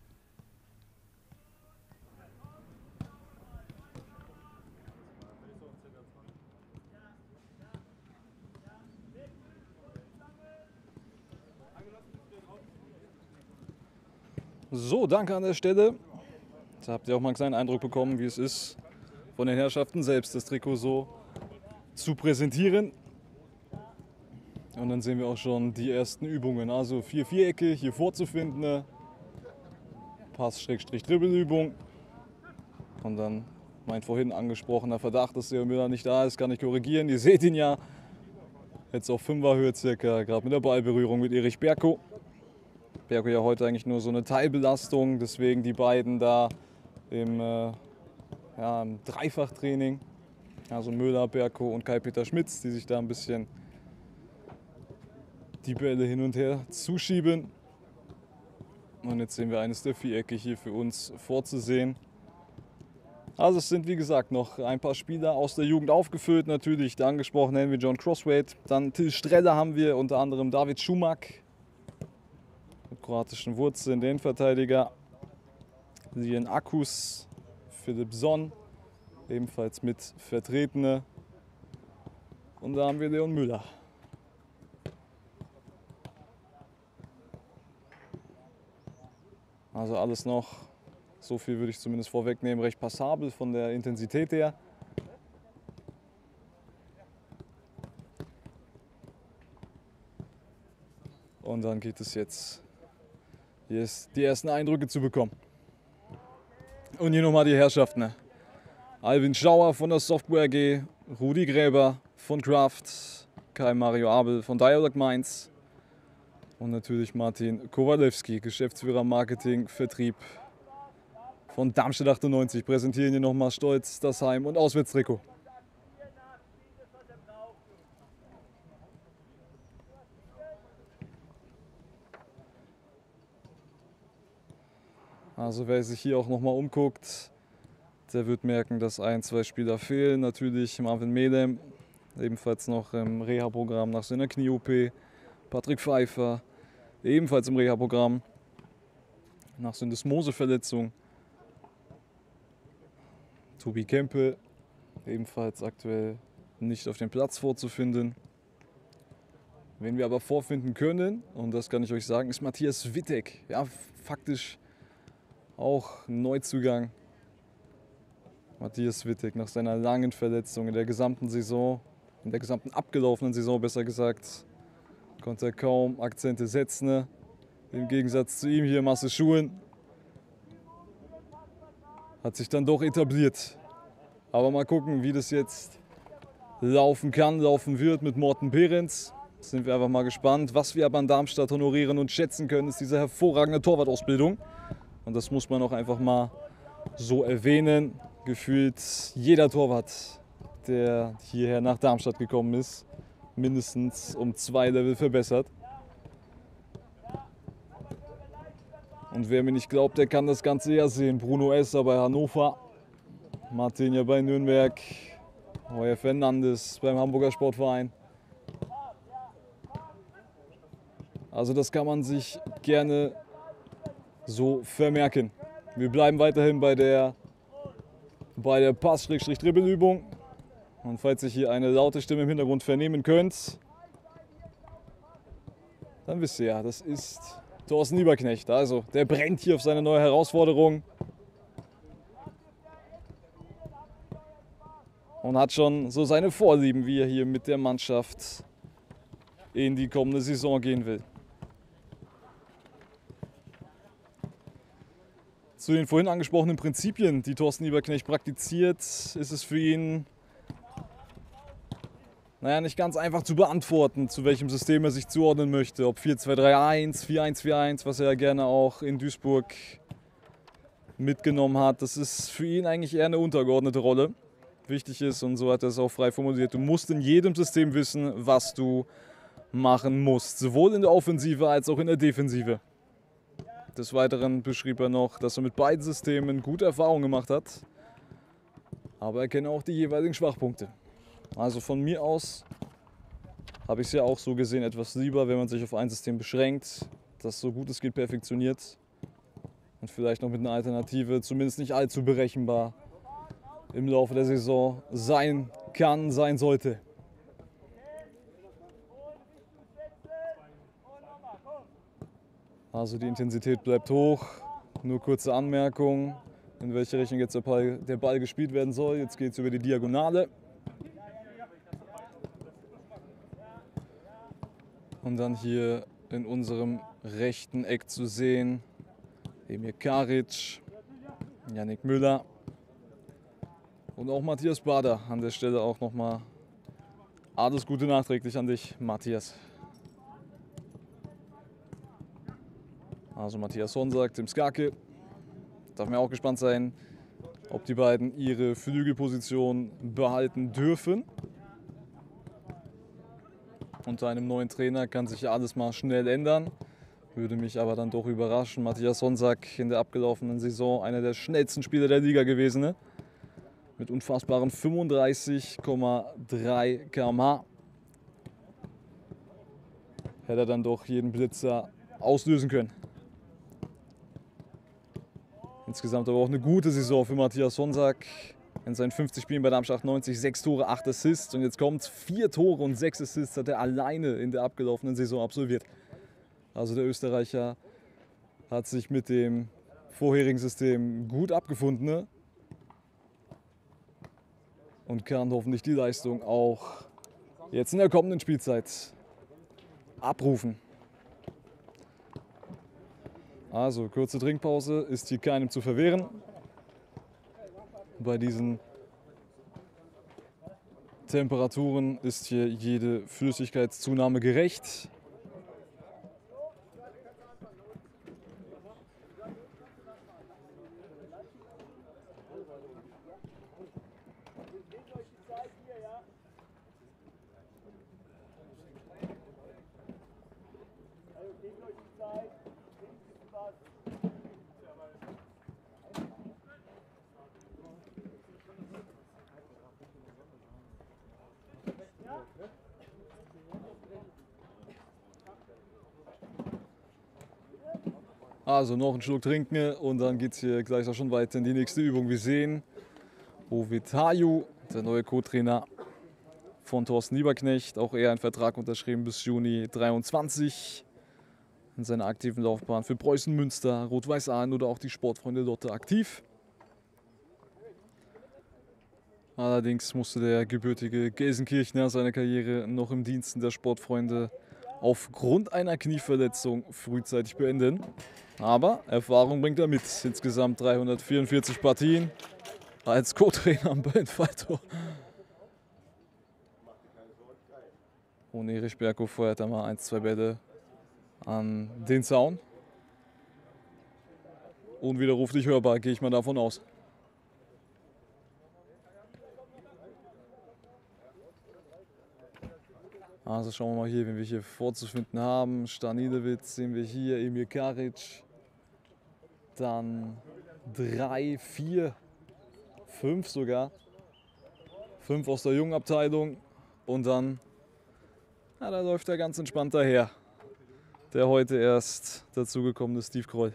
So, danke an der Stelle. Da habt ihr auch mal einen kleinen Eindruck bekommen, wie es ist, von den Herrschaften selbst das Trikot so zu präsentieren. Und dann sehen wir auch schon die ersten Übungen. Also 4 Vierecke hier vorzufinden, eine Pass-Dribbelübung. Und dann mein vorhin angesprochener Verdacht, dass der Müller nicht da ist, kann ich korrigieren. Ihr seht ihn ja jetzt auf 5er-Höhe circa, gerade mit der Ballberührung mit Erich Berko. Berko ja heute eigentlich nur so eine Teilbelastung, deswegen die beiden da im Dreifachtraining. Also Müller, Berko und Kai-Peter Schmitz, die sich da ein bisschen die Bälle hin und her zuschieben. Und jetzt sehen wir eines der Vierecke hier für uns vorzusehen. Also es sind wie gesagt noch ein paar Spieler aus der Jugend aufgefüllt. Natürlich der angesprochene Henry John Crosswaite. Dann Till Streller haben wir, unter anderem David Schumak mit kroatischen Wurzeln, den Innenverteidiger. Lian Akus, Philipp Sonn, ebenfalls mit Vertretene. Und da haben wir Leon Müller. Also alles noch, so viel würde ich zumindest vorwegnehmen, recht passabel von der Intensität her. Und dann geht es jetzt, hier ist die ersten Eindrücke zu bekommen. Und hier nochmal die Herrschaften. Alvin Schauer von der Software AG, Rudi Gräber von Craft, Kai Mario Abel von Dialog Mainz und natürlich Martin Kowalewski, Geschäftsführer Marketing, Vertrieb von Darmstadt 98. Präsentieren hier nochmal stolz das Heim- und Auswärtstrikot. Also wer sich hier auch nochmal umguckt, der wird merken, dass 1, 2 Spieler fehlen. Natürlich Marvin Melem, ebenfalls noch im Reha-Programm nach seiner Knie-OP. Patrick Pfeiffer, ebenfalls im Reha-Programm nach Syndesmose-Verletzung. Tobi Kempe, ebenfalls aktuell nicht auf dem Platz vorzufinden. Wen wir aber vorfinden können, und das kann ich euch sagen, ist Matthias Wittek. Ja, faktisch auch ein Neuzugang. Matthias Wittek nach seiner langen Verletzung in der gesamten Saison, in der gesamten abgelaufenen Saison besser gesagt, konnte er kaum Akzente setzen. Im Gegensatz zu ihm hier Marcel Schuhen hat sich dann doch etabliert Aber mal gucken, wie das jetzt laufen kann, laufen wird mit Morten Behrens. Sind wir einfach mal gespannt. Was wir aber an Darmstadt honorieren und schätzen können, ist diese hervorragende Torwartausbildung. Und das muss man auch einfach mal so erwähnen. Gefühlt jeder Torwart, der hierher nach Darmstadt gekommen ist, mindestens um 2 Level verbessert. Und wer mir nicht glaubt, der kann das Ganze ja sehen. Bruno Esser bei Hannover, Martinia bei Nürnberg, Heuer Fernandes beim Hamburger Sportverein. Also das kann man sich gerne so vermerken. Wir bleiben weiterhin bei der Pass-Dribbelübung. Und falls ihr hier eine laute Stimme im Hintergrund vernehmen könnt, dann wisst ihr ja, das ist Thorsten Lieberknecht. Also der brennt hier auf seine neue Herausforderung. Und hat schon so seine Vorlieben, wie er hier mit der Mannschaft in die kommende Saison gehen will. Zu den vorhin angesprochenen Prinzipien, die Thorsten Lieberknecht praktiziert, ist es für ihn nicht ganz einfach zu beantworten, zu welchem System er sich zuordnen möchte. Ob 4-2-3-1, 4-1-4-1, was er ja gerne auch in Duisburg mitgenommen hat. Das ist für ihn eigentlich eher eine untergeordnete Rolle. Wichtig ist, und so hat er es auch frei formuliert, du musst in jedem System wissen, was du machen musst. Sowohl in der Offensive als auch in der Defensive. Des Weiteren beschrieb er noch, dass er mit beiden Systemen gute Erfahrungen gemacht hat. Aber er kennt auch die jeweiligen Schwachpunkte. Also von mir aus habe ich es ja auch so gesehen etwas lieber, wenn man sich auf ein System beschränkt, das so gut es geht perfektioniert und vielleicht noch mit einer Alternative, zumindest nicht allzu berechenbar, im Laufe der Saison sein kann, sein sollte. Also die Intensität bleibt hoch. Nur kurze Anmerkung, in welche Richtung jetzt der Ball gespielt werden soll. Jetzt geht es über die Diagonale. Und dann hier in unserem rechten Eck zu sehen, Emir Karic, Yannick Müller und auch Matthias Bader. An der Stelle auch nochmal alles Gute nachträglich an dich, Matthias. Also Matthias Honsack, Tim Skarke. Darf man auch gespannt sein, ob die beiden ihre Flügelposition behalten dürfen. Unter einem neuen Trainer kann sich ja alles mal schnell ändern. Würde mich aber dann doch überraschen. Matthias Honsack in der abgelaufenen Saison einer der schnellsten Spieler der Liga gewesen. Ne? Mit unfassbaren 35,3 km/h. Hätte er dann doch jeden Blitzer auslösen können. Insgesamt aber auch eine gute Saison für Matthias Honsack. In seinen 50 Spielen bei Darmstadt 90, 6 Tore, 8 Assists. Und jetzt kommt 4 Tore und 6 Assists hat er alleine in der abgelaufenen Saison absolviert. Also der Österreicher hat sich mit dem vorherigen System gut abgefunden. Ne? Und kann hoffentlich die Leistung auch jetzt in der kommenden Spielzeit abrufen. Also kurze Trinkpause, ist hier keinem zu verwehren. Bei diesen Temperaturen ist hier jede Flüssigkeitszunahme gerecht. Also noch einen Schluck trinken und dann geht es hier gleich auch schon weiter in die nächste Übung. Wir sehen Ovid Haju, der neue Co-Trainer von Thorsten Lieberknecht. Auch er einen Vertrag unterschrieben bis Juni 23 in seiner aktiven Laufbahn für Preußen Münster, Rot-Weiß Aalen oder auch die Sportfreunde Lotte aktiv. Allerdings musste der gebürtige Gelsenkirchner seine Karriere noch im Diensten der Sportfreunde aufgrund einer Knieverletzung frühzeitig beenden. Aber Erfahrung bringt er mit. Insgesamt 344 Partien als Co-Trainer am Böllenfalltor. Und Erich Berko feuert da mal 1, 2 Bälle an den Zaun. Unwiderruflich hörbar, gehe ich mal davon aus. Also schauen wir mal hier, wen wir hier vorzufinden haben. Stanilewitz sehen wir hier, Emir Karic. Dann 3, 4, 5 sogar. 5 aus der Jungenabteilung. Und dann, da läuft er ganz entspannt daher. Der heute erst dazugekommene Steve Kroll.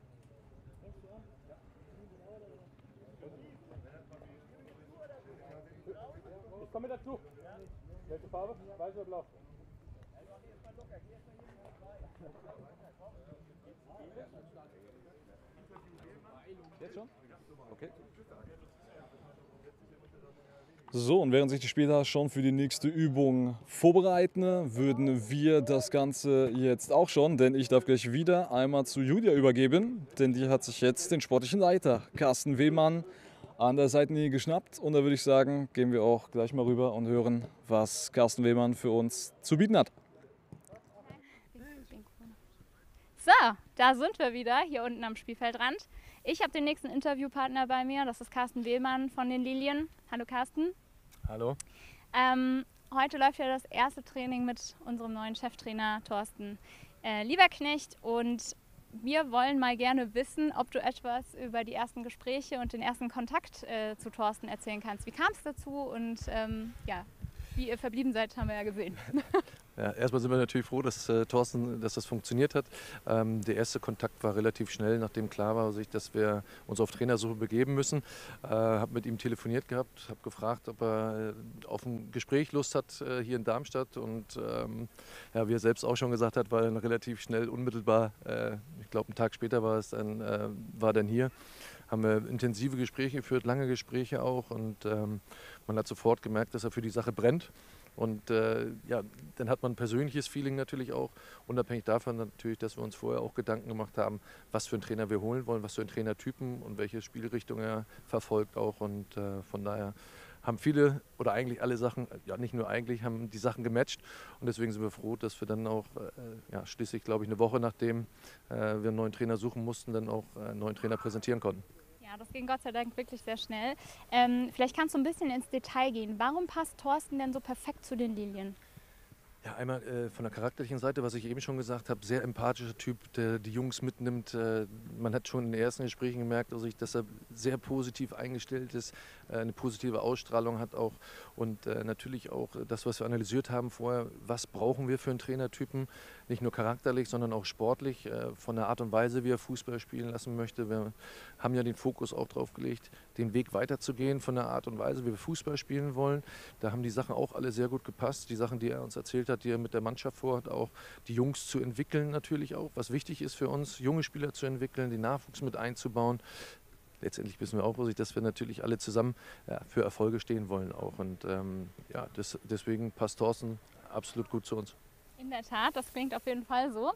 Ich komme dazu. Welche Farbe? Weiß oder blau? Jetzt schon? Okay. So, und während sich die Spieler schon für die nächste Übung vorbereiten, würden wir das Ganze jetzt auch schon, denn ich darf gleich wieder einmal zu Julia übergeben, denn die hat sich jetzt den sportlichen Leiter Carsten Wehmann an der Seitenlinie geschnappt. Und da würde ich sagen, gehen wir auch gleich mal rüber und hören, was Carsten Wehmann für uns zu bieten hat. So, da sind wir wieder, hier unten am Spielfeldrand. Ich habe den nächsten Interviewpartner bei mir, das ist Carsten Wehmann von den Lilien. Hallo Carsten. Hallo. Heute läuft ja das erste Training mit unserem neuen Cheftrainer Thorsten Lieberknecht und wir wollen mal gerne wissen, ob du etwas über die ersten Gespräche und den ersten Kontakt zu Thorsten erzählen kannst. Wie kam es dazu und ja, wie ihr verblieben seid, haben wir ja gesehen. Ja, erstmal sind wir natürlich froh, dass Thorsten, dass das funktioniert hat. Der erste Kontakt war relativ schnell, nachdem klar war, dass wir uns auf Trainersuche begeben müssen. Habe mit ihm telefoniert gehabt, habe gefragt, ob er auf ein Gespräch Lust hat hier in Darmstadt. Und ja, wie er selbst auch schon gesagt hat, war dann relativ schnell, unmittelbar, ich glaube einen Tag später war dann hier. Haben wir intensive Gespräche geführt, lange Gespräche auch. Und man hat sofort gemerkt, dass er für die Sache brennt. Und ja, dann hat man ein persönliches Feeling natürlich auch, unabhängig davon natürlich, dass wir uns vorher auch Gedanken gemacht haben, was für einen Trainer wir holen wollen, was für einen Trainertypen und welche Spielrichtung er verfolgt auch. Und von daher haben viele oder eigentlich alle Sachen, ja nicht nur eigentlich, haben die Sachen gematcht. Und deswegen sind wir froh, dass wir dann auch ja, schließlich, glaube ich, eine Woche nachdem wir einen neuen Trainer suchen mussten, dann auch einen neuen Trainer präsentieren konnten. Ja, das ging Gott sei Dank wirklich sehr schnell. Vielleicht kannst du ein bisschen ins Detail gehen. Warum passt Thorsten denn so perfekt zu den Lilien? Ja, einmal von der charakterlichen Seite, was ich eben schon gesagt habe, sehr empathischer Typ, der die Jungs mitnimmt. Man hat schon in den ersten Gesprächen gemerkt, dass er sehr positiv eingestellt ist, eine positive Ausstrahlung hat auch und natürlich auch das, was wir analysiert haben vorher, was brauchen wir für einen Trainertypen, nicht nur charakterlich, sondern auch sportlich, von der Art und Weise, wie er Fußball spielen lassen möchte. Wir haben ja den Fokus auch drauf gelegt, den Weg weiterzugehen von der Art und Weise, wie wir Fußball spielen wollen. Da haben die Sachen auch alle sehr gut gepasst, die Sachen, die er uns erzählt hat, die er mit der Mannschaft vorhat, auch die Jungs zu entwickeln natürlich auch, was wichtig ist für uns, junge Spieler zu entwickeln, den Nachwuchs mit einzubauen. Letztendlich wissen wir auch, dass wir natürlich alle zusammen für Erfolge stehen wollen auch. Und ja, deswegen passt Thorsten absolut gut zu uns. In der Tat, das klingt auf jeden Fall so.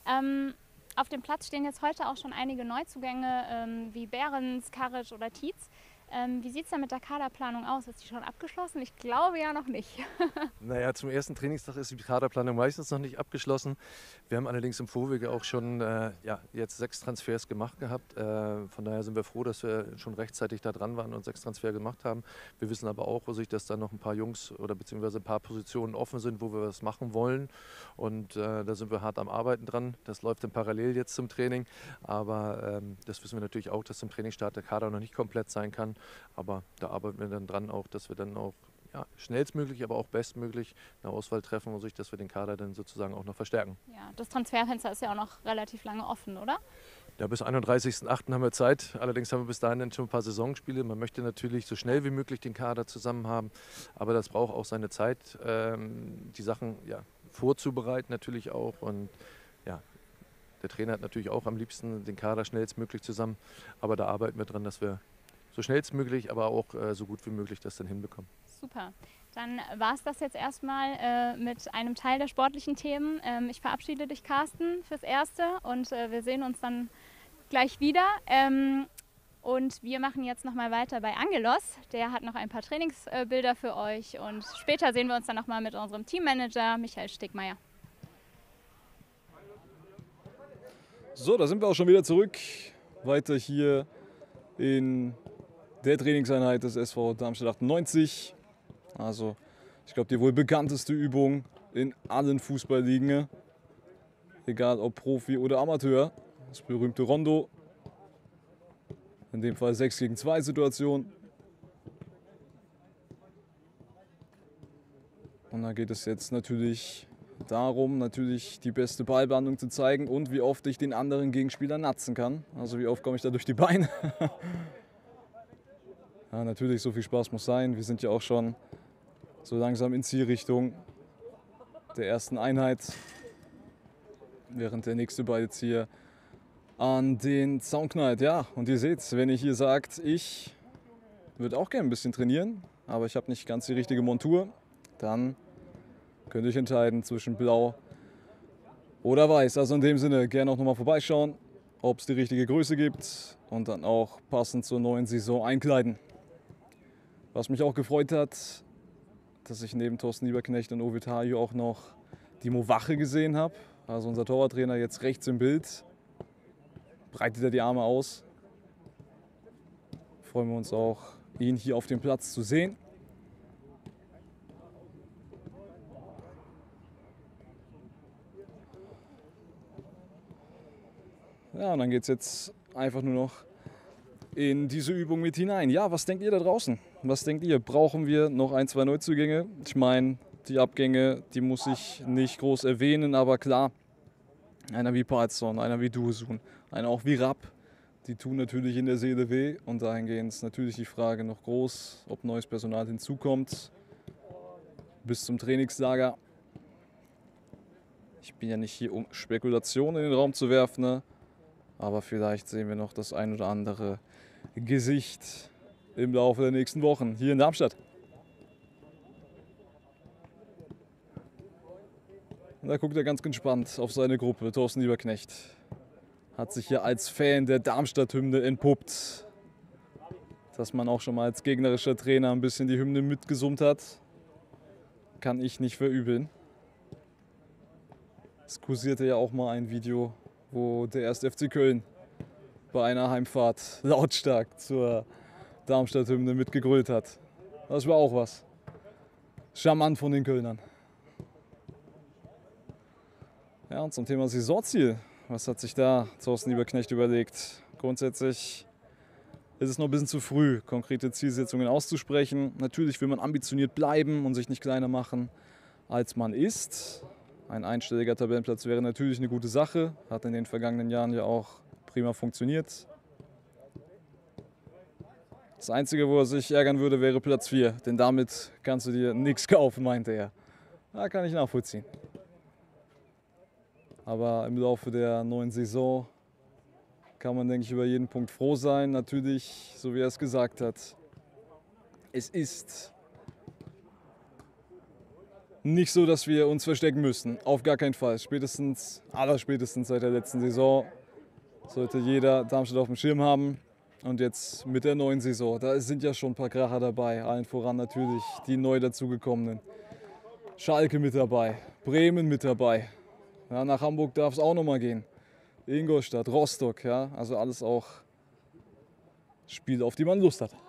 Auf dem Platz stehen jetzt heute auch schon einige Neuzugänge wie Behrens, Karic oder Tietz. Wie sieht es denn mit der Kaderplanung aus? Ist die schon abgeschlossen? Ich glaube ja noch nicht. Naja, zum ersten Trainingstag ist die Kaderplanung meistens noch nicht abgeschlossen. Wir haben allerdings im Vorwege auch schon ja, jetzt 6 Transfers gemacht gehabt. Von daher sind wir froh, dass wir schon rechtzeitig da dran waren und 6 Transfers gemacht haben. Wir wissen aber auch, dass da noch ein paar Jungs oder beziehungsweise ein paar Positionen offen sind, wo wir was machen wollen. Und da sind wir hart am Arbeiten dran. Das läuft dann parallel jetzt zum Training. Aber das wissen wir natürlich auch, dass zum Trainingsstart der Kader noch nicht komplett sein kann. Aber da arbeiten wir dann dran auch, dass wir dann auch ja, schnellstmöglich, aber auch bestmöglich eine Auswahl treffen und dass wir den Kader dann sozusagen auch noch verstärken. Ja, das Transferfenster ist ja auch noch relativ lange offen, oder? Ja, bis 31.08. haben wir Zeit. Allerdings haben wir bis dahin dann schon ein paar Saisonspiele. Man möchte natürlich so schnell wie möglich den Kader zusammen haben, aber das braucht auch seine Zeit, die Sachen ja, vorzubereiten natürlich auch. Und ja, der Trainer hat natürlich auch am liebsten den Kader schnellstmöglich zusammen, aber da arbeiten wir dran, dass wir so schnellstmöglich, aber auch so gut wie möglich das dann hinbekommen. Super. Dann war es das jetzt erstmal mit einem Teil der sportlichen Themen. Ich verabschiede dich, Carsten, fürs Erste und wir sehen uns dann gleich wieder. Und wir machen jetzt nochmal weiter bei Angelos. Der hat noch ein paar Trainingsbilder für euch. Und später sehen wir uns dann nochmal mit unserem Teammanager Michael Stegmeier. So, da sind wir auch schon wieder zurück. Weiter hier in der Trainingseinheit des SV Darmstadt 98. Also, ich glaube, die wohl bekannteste Übung in allen Fußballligen. Egal ob Profi oder Amateur. Das berühmte Rondo. In dem Fall 6 gegen 2 Situation. Und da geht es jetzt natürlich darum, die beste Ballbehandlung zu zeigen und wie oft ich den anderen Gegenspieler natzen kann. Also wie oft komme ich da durch die Beine. Ja, natürlich, so viel Spaß muss sein. Wir sind ja auch schon so langsam in Zielrichtung der ersten Einheit. Während der nächste Ball jetzt hier an den Zaun knallt. Ja, und ihr seht, wenn ihr hier sagt, ich würde auch gerne ein bisschen trainieren, aber ich habe nicht ganz die richtige Montur, dann könnt ihr euch entscheiden zwischen Blau oder Weiß. Also in dem Sinne gerne auch nochmal vorbeischauen, ob es die richtige Größe gibt und dann auch passend zur neuen Saison einkleiden. Was mich auch gefreut hat, dass ich neben Thorsten Lieberknecht und Ovid Haju auch noch Dimo Wache gesehen habe. Also unser Torwarttrainer jetzt rechts im Bild. Breitet er die Arme aus. Freuen wir uns auch, ihn hier auf dem Platz zu sehen. Ja, und dann geht es jetzt einfach nur noch in diese Übung mit hinein. Ja, was denkt ihr da draußen? Was denkt ihr? Brauchen wir noch 1, 2 Neuzugänge? Ich meine, die Abgänge, die muss ich nicht groß erwähnen, aber klar, einer wie Palzon, einer wie Dursun, einer auch wie Rapp, die tun natürlich in der Seele weh. Und dahingehend ist natürlich die Frage noch groß, ob neues Personal hinzukommt bis zum Trainingslager. Ich bin ja nicht hier, um Spekulationen in den Raum zu werfen, ne? Aber vielleicht sehen wir noch das ein oder andere Gesicht im Laufe der nächsten Wochen hier in Darmstadt. Und da guckt er ganz gespannt auf seine Gruppe. Thorsten Lieberknecht hat sich hier als Fan der Darmstadt-Hymne entpuppt. Dass man auch schon mal als gegnerischer Trainer ein bisschen die Hymne mitgesummt hat, kann ich nicht verübeln. Es kursierte ja auch mal ein Video, wo der 1. FC Köln bei einer Heimfahrt lautstark zur Darmstadt-Hymne mitgegrölt hat. Das war auch was. Charmant von den Kölnern. Ja, und zum Thema Saisonziel. Was hat sich da Thorsten Lieberknecht überlegt? Grundsätzlich ist es noch ein bisschen zu früh, konkrete Zielsetzungen auszusprechen. Natürlich will man ambitioniert bleiben und sich nicht kleiner machen, als man ist. Ein einstelliger Tabellenplatz wäre natürlich eine gute Sache. Hat in den vergangenen Jahren ja auch prima funktioniert. Das Einzige, wo er sich ärgern würde, wäre Platz 4. Denn damit kannst du dir nichts kaufen, meinte er. Da kann ich nachvollziehen. Aber im Laufe der neuen Saison kann man, denke ich, über jeden Punkt froh sein. Natürlich, so wie er es gesagt hat, es ist nicht so, dass wir uns verstecken müssen. Auf gar keinen Fall. Allerspätestens seit der letzten Saison sollte jeder Darmstadt auf dem Schirm haben. Und jetzt mit der neuen Saison, da sind ja schon ein paar Kracher dabei. Allen voran natürlich die neu dazugekommenen. Schalke mit dabei, Bremen mit dabei. Ja, nach Hamburg darf es auch noch mal gehen. Ingolstadt, Rostock, ja, also alles auch Spiele, auf die man Lust hat.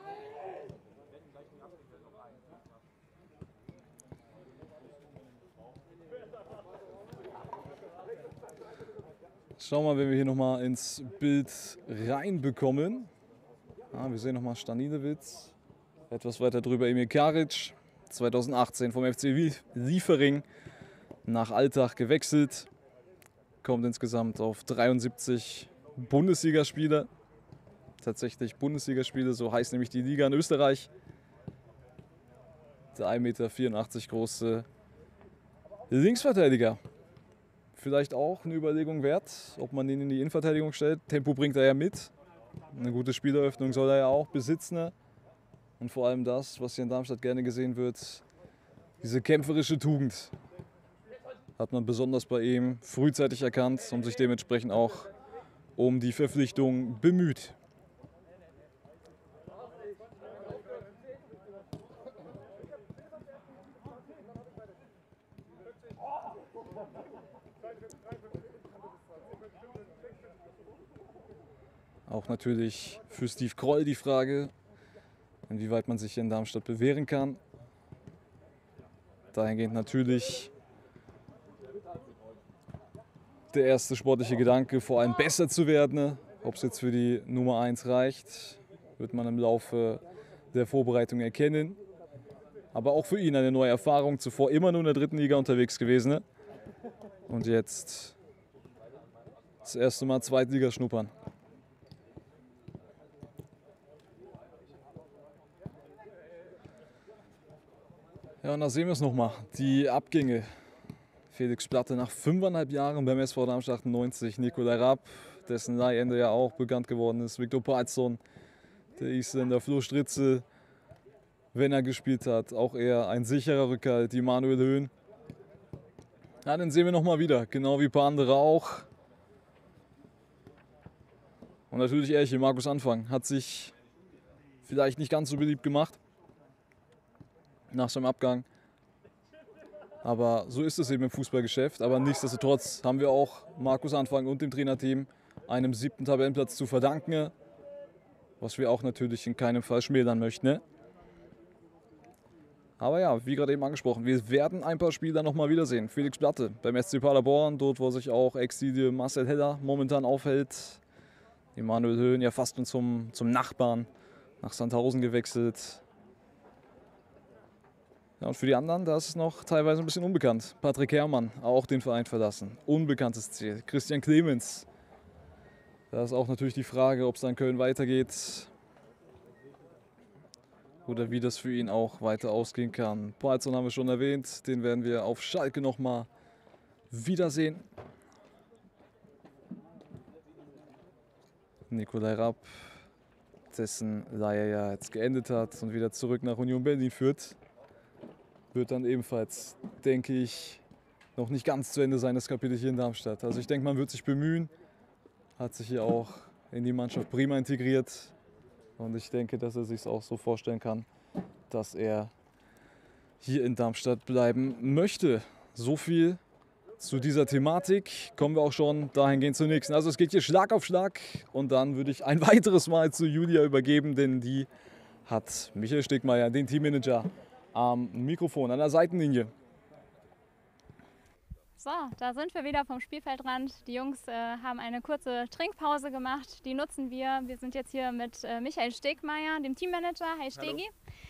Schauen wir mal, wenn wir hier noch mal ins Bild reinbekommen. Ja, wir sehen noch mal Stanilewitz. Etwas weiter drüber Emil Karic, 2018 vom FC Liefering nach Altach gewechselt. Kommt insgesamt auf 73 Bundesligaspiele. Tatsächlich Bundesligaspiele, so heißt nämlich die Liga in Österreich. Der 1,84 Meter große Linksverteidiger. Vielleicht auch eine Überlegung wert, ob man ihn in die Innenverteidigung stellt. Tempo bringt er ja mit. Eine gute Spieleröffnung soll er ja auch besitzen. Und vor allem das, was hier in Darmstadt gerne gesehen wird, diese kämpferische Tugend. Hat man besonders bei ihm frühzeitig erkannt und sich dementsprechend auch um die Verpflichtung bemüht. Auch natürlich für Steve Kroll die Frage, inwieweit man sich in Darmstadt bewähren kann. Dahingehend natürlich der erste sportliche Gedanke, vor allem besser zu werden. Ob es jetzt für die Nummer 1 reicht, wird man im Laufe der Vorbereitung erkennen. Aber auch für ihn eine neue Erfahrung, zuvor immer nur in der 3. Liga unterwegs gewesen. Ne? Und jetzt das erste Mal Zweitliga schnuppern. Ja, und da sehen wir es nochmal, die Abgänge. Felix Platte nach 5,5 Jahren beim SV Darmstadt 98, Nikolai Rapp, dessen Leihende ja auch bekannt geworden ist, Viktor Palsson, der Isländer Flo Stritzel, wenn er gespielt hat, auch eher ein sicherer Rückhalt, Manuel Höhn. Ja, den sehen wir nochmal wieder, genau wie ein paar andere auch. Und natürlich Erche, Markus Anfang, hat sich vielleicht nicht ganz so beliebt gemacht nach seinem Abgang. Aber so ist es eben im Fußballgeschäft. Aber nichtsdestotrotz haben wir auch Markus Anfang und dem Trainerteam einem 7. Tabellenplatz zu verdanken, was wir auch natürlich in keinem Fall schmälern möchten. Ne? Aber ja, wie gerade eben angesprochen, wir werden ein paar Spieler nochmal wiedersehen. Felix Platte beim SC Paderborn, dort wo sich auch Ex-Silie Marcel Heller momentan aufhält. Emanuel Höhn ja fast zum Nachbarn nach Sandhausen gewechselt. Ja, und für die anderen, da ist es noch teilweise ein bisschen unbekannt. Patrick Herrmann, auch den Verein verlassen. Unbekanntes Ziel. Christian Clemens. Da ist auch natürlich die Frage, ob es dann Köln weitergeht. Oder wie das für ihn auch weiter ausgehen kann. Palsson haben wir schon erwähnt. Den werden wir auf Schalke nochmal wiedersehen. Nikolai Rapp, dessen Leihe ja jetzt geendet hat und wieder zurück nach Union Berlin führt. Wird dann ebenfalls, denke ich, noch nicht ganz zu Ende sein, das Kapitel hier in Darmstadt. Also ich denke, man wird sich bemühen, hat sich hier auch in die Mannschaft prima integriert. Und ich denke, dass er sich auch so vorstellen kann, dass er hier in Darmstadt bleiben möchte. So viel zu dieser Thematik. Kommen wir auch schon dahingehend zur nächsten. Also es geht hier Schlag auf Schlag. Und dann würde ich ein weiteres Mal zu Julia übergeben, denn die hat Michael Stegmeier, den Teammanager, am Mikrofon, an der Seitenlinie. So, da sind wir wieder vom Spielfeldrand. Die Jungs haben eine kurze Trinkpause gemacht. Die nutzen wir. Wir sind jetzt hier mit Michael Stegmeier, dem Teammanager. Hi Stegi.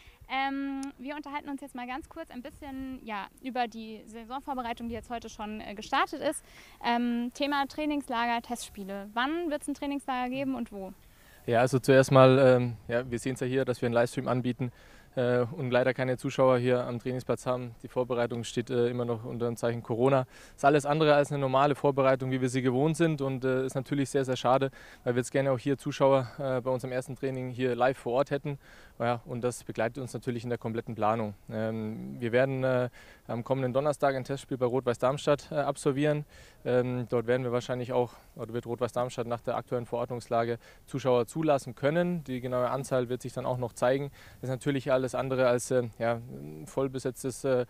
Wir unterhalten uns jetzt mal ganz kurz ein bisschen über die Saisonvorbereitung, die jetzt heute schon gestartet ist. Thema Trainingslager, Testspiele. Wann wird es ein Trainingslager geben und wo? Ja, also zuerst mal, wir sehen es ja hier, dass wir einen Livestream anbieten. Und leider keine Zuschauer hier am Trainingsplatz haben. Die Vorbereitung steht immer noch unter dem Zeichen Corona. Ist alles andere als eine normale Vorbereitung, wie wir sie gewohnt sind, und ist natürlich sehr, sehr schade, weil wir jetzt gerne auch hier Zuschauer bei unserem ersten Training hier live vor Ort hätten. Ja, und das begleitet uns natürlich in der kompletten Planung. Wir werden am kommenden Donnerstag ein Testspiel bei Rot-Weiß Darmstadt absolvieren. Dort werden wir wahrscheinlich auch, oder wird Rot-Weiß Darmstadt nach der aktuellen Verordnungslage Zuschauer zulassen können. Die genaue Anzahl wird sich dann auch noch zeigen. Das ist natürlich alles andere als vollbesetzter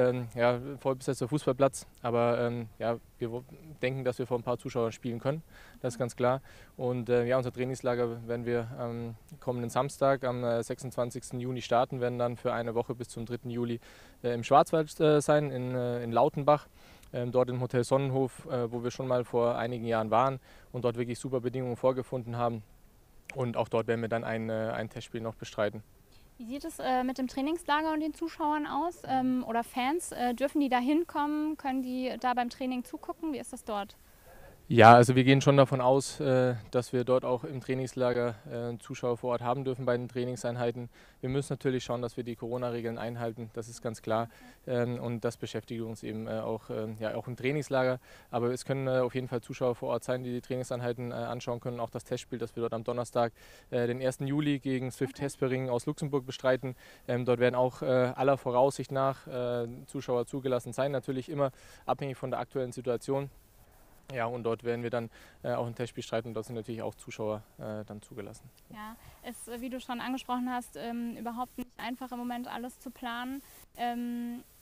Fußballplatz. Aber wir denken, dass wir vor ein paar Zuschauern spielen können. Das ist ganz klar. Und unser Trainingslager werden wir am kommenden Samstag, am 26. Juni starten, werden dann für eine Woche bis zum 3. Juli im Schwarzwald sein, in Lautenbach. Dort im Hotel Sonnenhof, wo wir schon mal vor einigen Jahren waren und dort wirklich super Bedingungen vorgefunden haben. Und auch dort werden wir dann ein Testspiel noch bestreiten. Wie sieht es mit dem Trainingslager und den Zuschauern aus? Oder Fans, dürfen die da hinkommen? Können die da beim Training zugucken? Wie ist das dort? Ja, also wir gehen schon davon aus, dass wir dort auch im Trainingslager Zuschauer vor Ort haben dürfen bei den Trainingseinheiten. Wir müssen natürlich schauen, dass wir die Corona-Regeln einhalten, das ist ganz klar. Und das beschäftigt uns eben auch im Trainingslager. Aber es können auf jeden Fall Zuschauer vor Ort sein, die die Trainingseinheiten anschauen können. Auch das Testspiel, das wir dort am Donnerstag, den 1. Juli gegen Swift Hespering aus Luxemburg bestreiten. Dort werden auch aller Voraussicht nach Zuschauer zugelassen sein, natürlich immer abhängig von der aktuellen Situation. Ja, und dort werden wir dann auch ein Testspiel streiten und dort sind natürlich auch Zuschauer dann zugelassen. Ja, ist, wie du schon angesprochen hast, überhaupt nicht einfach im Moment alles zu planen.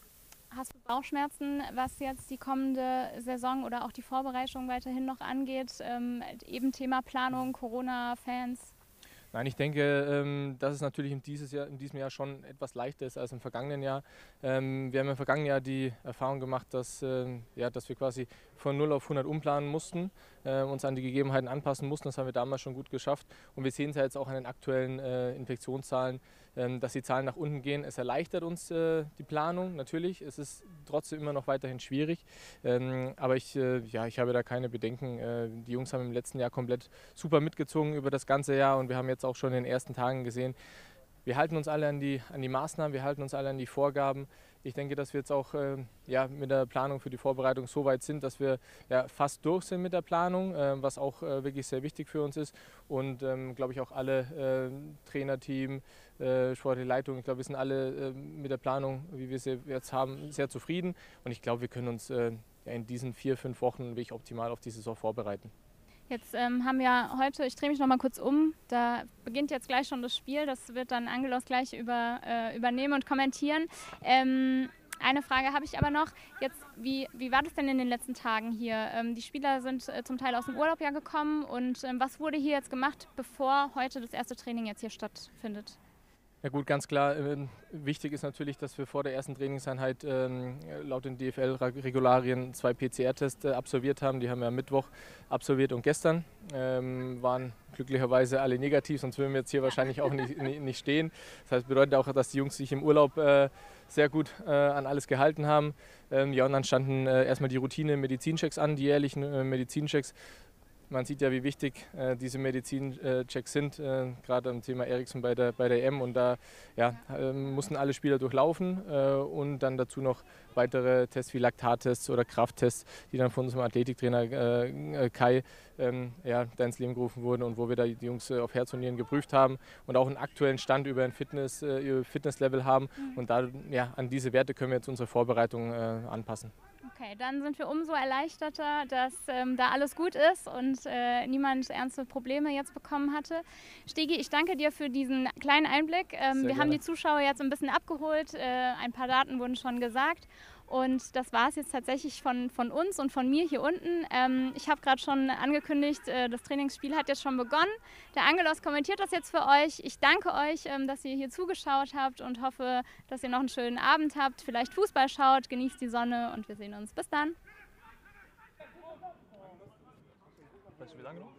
Hast du Bauchschmerzen, was jetzt die kommende Saison oder auch die Vorbereitung weiterhin noch angeht? Eben Thema Planung, Corona-Fans. Nein, ich denke, dass es natürlich in diesem Jahr schon etwas leichter ist als im vergangenen Jahr. Wir haben im vergangenen Jahr die Erfahrung gemacht, dass wir quasi von 0 auf 100 umplanen mussten, uns an die Gegebenheiten anpassen mussten. Das haben wir damals schon gut geschafft. Und wir sehen es ja jetzt auch an den aktuellen Infektionszahlen, dass die Zahlen nach unten gehen. Es erleichtert uns die Planung, natürlich. Es ist trotzdem immer noch weiterhin schwierig. Aber ich habe da keine Bedenken. Die Jungs haben im letzten Jahr komplett super mitgezogen über das ganze Jahr und wir haben jetzt auch schon in den ersten Tagen gesehen, wir halten uns alle an die Maßnahmen, wir halten uns alle an die Vorgaben. Ich denke, dass wir jetzt auch mit der Planung für die Vorbereitung so weit sind, dass wir fast durch sind mit der Planung, was auch wirklich sehr wichtig für uns ist. Und glaube ich auch alle Trainerteam, sportliche Leitung, ich glaube, wir sind alle mit der Planung, wie wir sie jetzt haben, sehr zufrieden. Und ich glaube, wir können uns in diesen 4-5 Wochen wirklich optimal auf die Saison vorbereiten. Jetzt haben wir heute, ich drehe mich noch mal kurz um, da beginnt jetzt gleich schon das Spiel, das wird dann Angelos gleich übernehmen und kommentieren. Eine Frage habe ich aber noch, jetzt, wie war das denn in den letzten Tagen hier? Die Spieler sind zum Teil aus dem Urlaub ja gekommen und was wurde hier jetzt gemacht, bevor heute das erste Training jetzt hier stattfindet? Ja gut, ganz klar, wichtig ist natürlich, dass wir vor der ersten Trainingseinheit laut den DFL-Regularien 2 PCR-Tests absolviert haben. Die haben wir am Mittwoch absolviert und gestern waren glücklicherweise alle negativ, sonst würden wir jetzt hier wahrscheinlich auch nicht stehen. Das heißt, bedeutet auch, dass die Jungs sich im Urlaub sehr gut an alles gehalten haben. Und dann standen erstmal die Routine-Medizinchecks an, die jährlichen Medizinchecks. Man sieht ja, wie wichtig diese Medizinchecks sind, gerade am Thema Eriksson bei der EM. Und da mussten alle Spieler durchlaufen und dann dazu noch weitere Tests wie Laktattests oder Krafttests, die dann von unserem Athletiktrainer Kai da ins Leben gerufen wurden und wo wir da die Jungs auf Herz und Nieren geprüft haben und auch einen aktuellen Stand über ein Fitnesslevel haben. Und da, an diese Werte können wir jetzt unsere Vorbereitung anpassen. Okay, dann sind wir umso erleichterter, dass da alles gut ist und niemand ernste Probleme jetzt bekommen hatte. Stegi, ich danke dir für diesen kleinen Einblick. Wir haben die Zuschauer jetzt ein bisschen abgeholt, ein paar Daten wurden schon gesagt. Und das war es jetzt tatsächlich von uns und von mir hier unten. Ich habe gerade schon angekündigt, das Trainingsspiel hat jetzt schon begonnen. Der Angelos kommentiert das jetzt für euch. Ich danke euch, dass ihr hier zugeschaut habt und hoffe, dass ihr noch einen schönen Abend habt. Vielleicht Fußball schaut, genießt die Sonne und wir sehen uns. Bis dann. Weißt du, wie lange noch?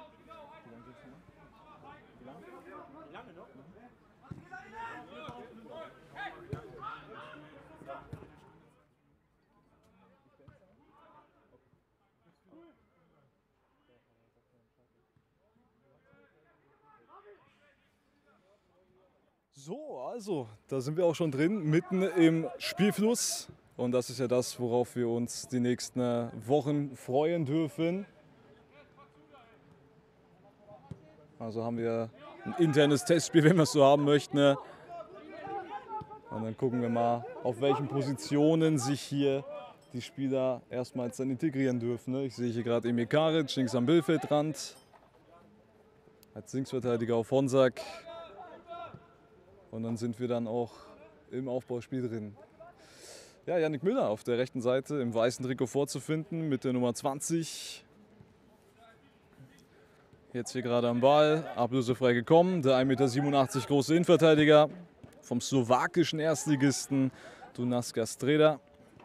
So, also, da sind wir auch schon drin, mitten im Spielfluss. Und das ist ja das, worauf wir uns die nächsten Wochen freuen dürfen. Also haben wir ein internes Testspiel, wenn wir es so haben möchten. Und dann gucken wir mal, auf welchen Positionen sich hier die Spieler erstmals dann integrieren dürfen. Ich sehe hier gerade Emir Karic links am Billfeldrand, als Linksverteidiger auf Honsack. Und dann sind wir dann auch im Aufbauspiel drin. Ja, Yannick Müller auf der rechten Seite im weißen Trikot vorzufinden mit der Nummer 20. Jetzt hier gerade am Ball, ablösefrei gekommen. Der 1,87 Meter große Innenverteidiger vom slowakischen Erstligisten Dunajska Streda.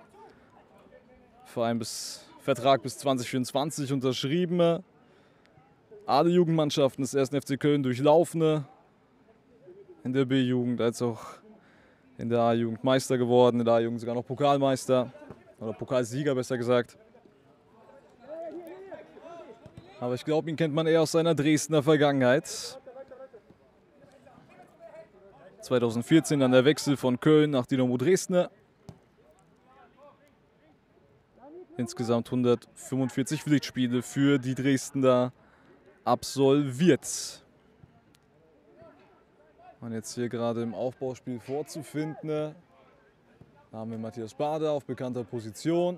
Vertrag bis 2024 unterschrieben. Alle Jugendmannschaften des 1. FC Köln durchlaufene. In der B-Jugend als auch in der A-Jugend Meister geworden, in der A-Jugend sogar noch Pokalmeister oder Pokalsieger besser gesagt. Aber ich glaube, ihn kennt man eher aus seiner Dresdner Vergangenheit. 2014 dann der Wechsel von Köln nach Dynamo Dresden. Insgesamt 145 Pflichtspiele für die Dresdner absolviert. Und jetzt hier gerade im Aufbauspiel vorzufinden. Da haben wir Matthias Bader auf bekannter Position.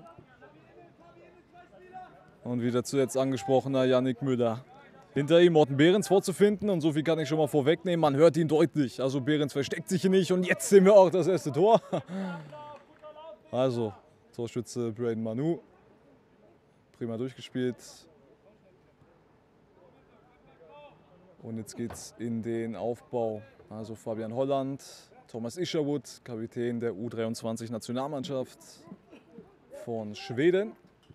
Und wieder zuletzt angesprochener Yannick Müller. Hinter ihm Morten Behrens vorzufinden. Und so viel kann ich schon mal vorwegnehmen. Man hört ihn deutlich. Also Behrens versteckt sich hier nicht. Und jetzt sehen wir auch das erste Tor. Also, Torschütze Braden Manu. Prima durchgespielt. Und jetzt geht es in den Aufbau. Also Fabian Holland, Thomas Isherwood, Kapitän der U23-Nationalmannschaft von Schweden.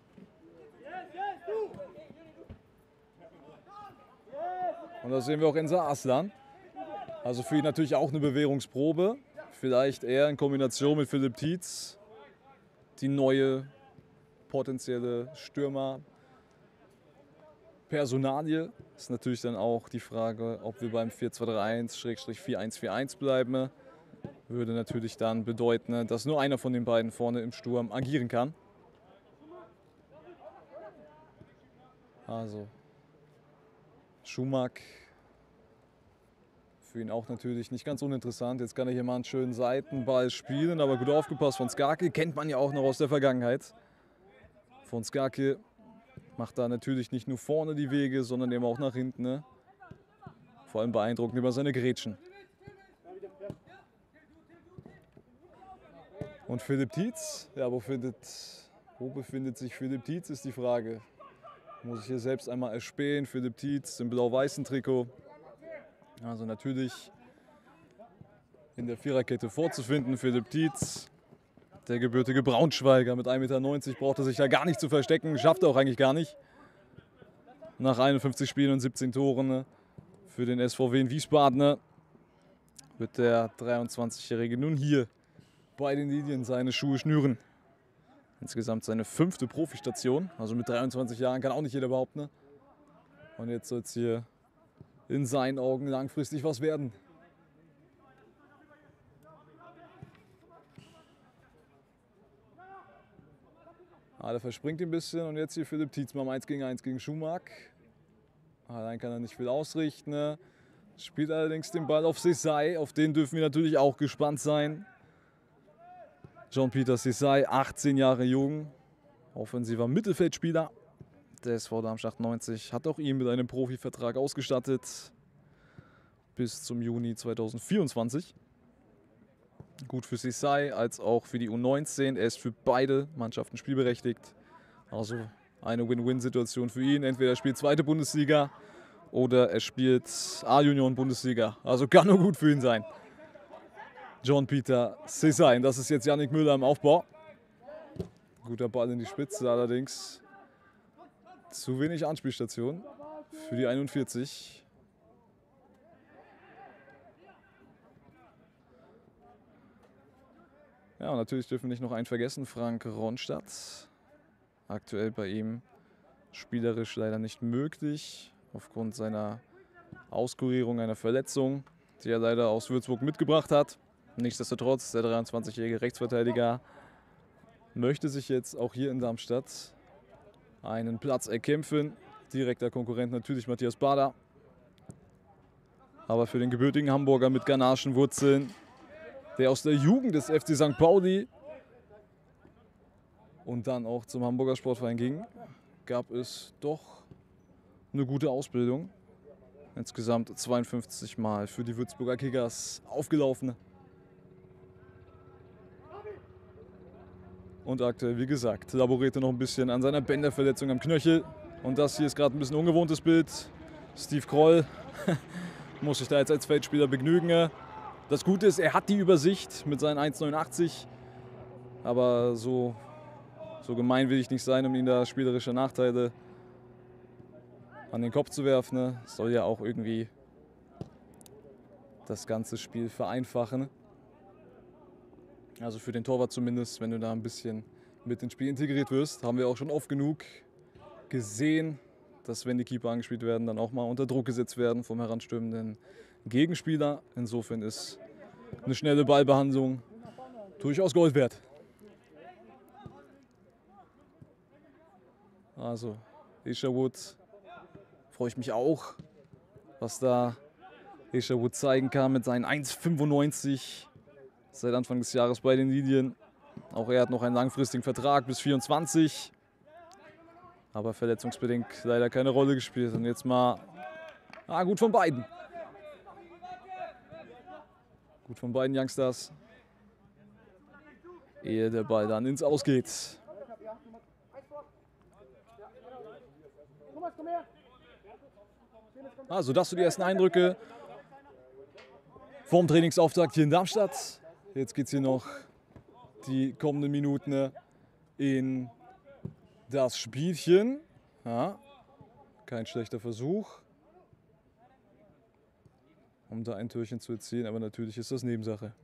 Und da sehen wir auch Enza Aslan. Also für ihn natürlich auch eine Bewährungsprobe. Vielleicht eher in Kombination mit Philipp Tietz. Die neue potenzielle Stürmer-Personalie. Ist natürlich dann auch die Frage, ob wir beim 4-2-3-1/4-1-4-1 bleiben. Würde natürlich dann bedeuten, dass nur einer von den beiden vorne im Sturm agieren kann. Also Schumack, für ihn auch natürlich nicht ganz uninteressant. Jetzt kann er hier mal einen schönen Seitenball spielen, aber gut aufgepasst von Skarke. Kennt man ja auch noch aus der Vergangenheit. Von Skarke macht da natürlich nicht nur vorne die Wege, sondern eben auch nach hinten. Ne? Vor allem beeindruckend über seine Grätschen. Und Philipp Tietz, ja, wo befindet sich Philipp Tietz, ist die Frage. Muss ich hier selbst einmal erspähen. Philipp Tietz im blau-weißen Trikot. Also natürlich in der Viererkette vorzufinden. Philipp Tietz, der gebürtige Braunschweiger mit 1,90 Meter, braucht er sich ja gar nicht zu verstecken. Schafft er auch eigentlich gar nicht. Nach 51 Spielen und 17 Toren für den SVW in Wiesbaden wird der 23-Jährige nun hier bei den Lilien seine Schuhe schnüren. Insgesamt seine 5. Profistation. Also mit 23 Jahren kann auch nicht jeder behaupten. Und jetzt soll es hier in seinen Augen langfristig was werden. Der verspringt ein bisschen und jetzt hier Philipp Tietz mal 1 gegen 1 gegen Schumack. Allein kann er nicht viel ausrichten. Spielt allerdings den Ball auf Sesai. Auf den dürfen wir natürlich auch gespannt sein. Jean-Peter Sesai, 18 Jahre jung, offensiver Mittelfeldspieler. Der SV Darmstadt 90 hat auch ihn mit einem Profivertrag ausgestattet bis zum Juni 2024. Gut für Sesai als auch für die U19. Er ist für beide Mannschaften spielberechtigt. Also eine Win-Win-Situation für ihn. Entweder er spielt 2. Bundesliga oder er spielt A-Junioren-Bundesliga. Also kann nur gut für ihn sein. Jean-Peter Sesai. Das ist jetzt Yannick Müller im Aufbau. Guter Ball in die Spitze, allerdings zu wenig Anspielstation für die 41. Ja, und natürlich dürfen wir nicht noch einen vergessen, Frank Ronstadt. Aktuell bei ihm spielerisch leider nicht möglich, aufgrund seiner Auskurierung einer Verletzung, die er leider aus Würzburg mitgebracht hat. Nichtsdestotrotz, der 23-jährige Rechtsverteidiger möchte sich jetzt auch hier in Darmstadt einen Platz erkämpfen. Direkter Konkurrent natürlich Matthias Bader. Aber für den gebürtigen Hamburger mit ghanaischen Wurzeln, der aus der Jugend des FC St. Pauli und dann auch zum Hamburger Sportverein ging, gab es doch eine gute Ausbildung. Insgesamt 52 Mal für die Würzburger Kickers aufgelaufen. Und aktuell, wie gesagt, laborierte noch ein bisschen an seiner Bänderverletzung am Knöchel. Und das hier ist gerade ein bisschen ein ungewohntes Bild. Steve Kroll muss sich da jetzt als Feldspieler begnügen. Das Gute ist, er hat die Übersicht mit seinen 1,89. Aber so gemein will ich nicht sein, um ihm da spielerische Nachteile an den Kopf zu werfen. Das soll ja auch irgendwie das ganze Spiel vereinfachen. Also für den Torwart zumindest, wenn du da ein bisschen mit ins Spiel integriert wirst, haben wir auch schon oft genug gesehen, dass wenn die Keeper angespielt werden, dann auch mal unter Druck gesetzt werden vom heranstürmenden Gegenspieler. Insofern ist eine schnelle Ballbehandlung durchaus Gold wert. Also Isherwood, freue ich mich auch, was da Isherwood zeigen kann mit seinen 1,95 seit Anfang des Jahres bei den Lilien. Auch er hat noch einen langfristigen Vertrag bis 24. Aber verletzungsbedingt leider keine Rolle gespielt. Und jetzt mal gut von beiden. Gut von beiden Youngsters. ehe der Ball dann ins Aus geht. Also das sind die ersten Eindrücke vom Trainingsauftakt hier in Darmstadt. Jetzt geht es hier noch die kommenden Minuten in das Spielchen. Ja, kein schlechter Versuch, um da ein Türchen zu erzielen, aber natürlich ist das Nebensache.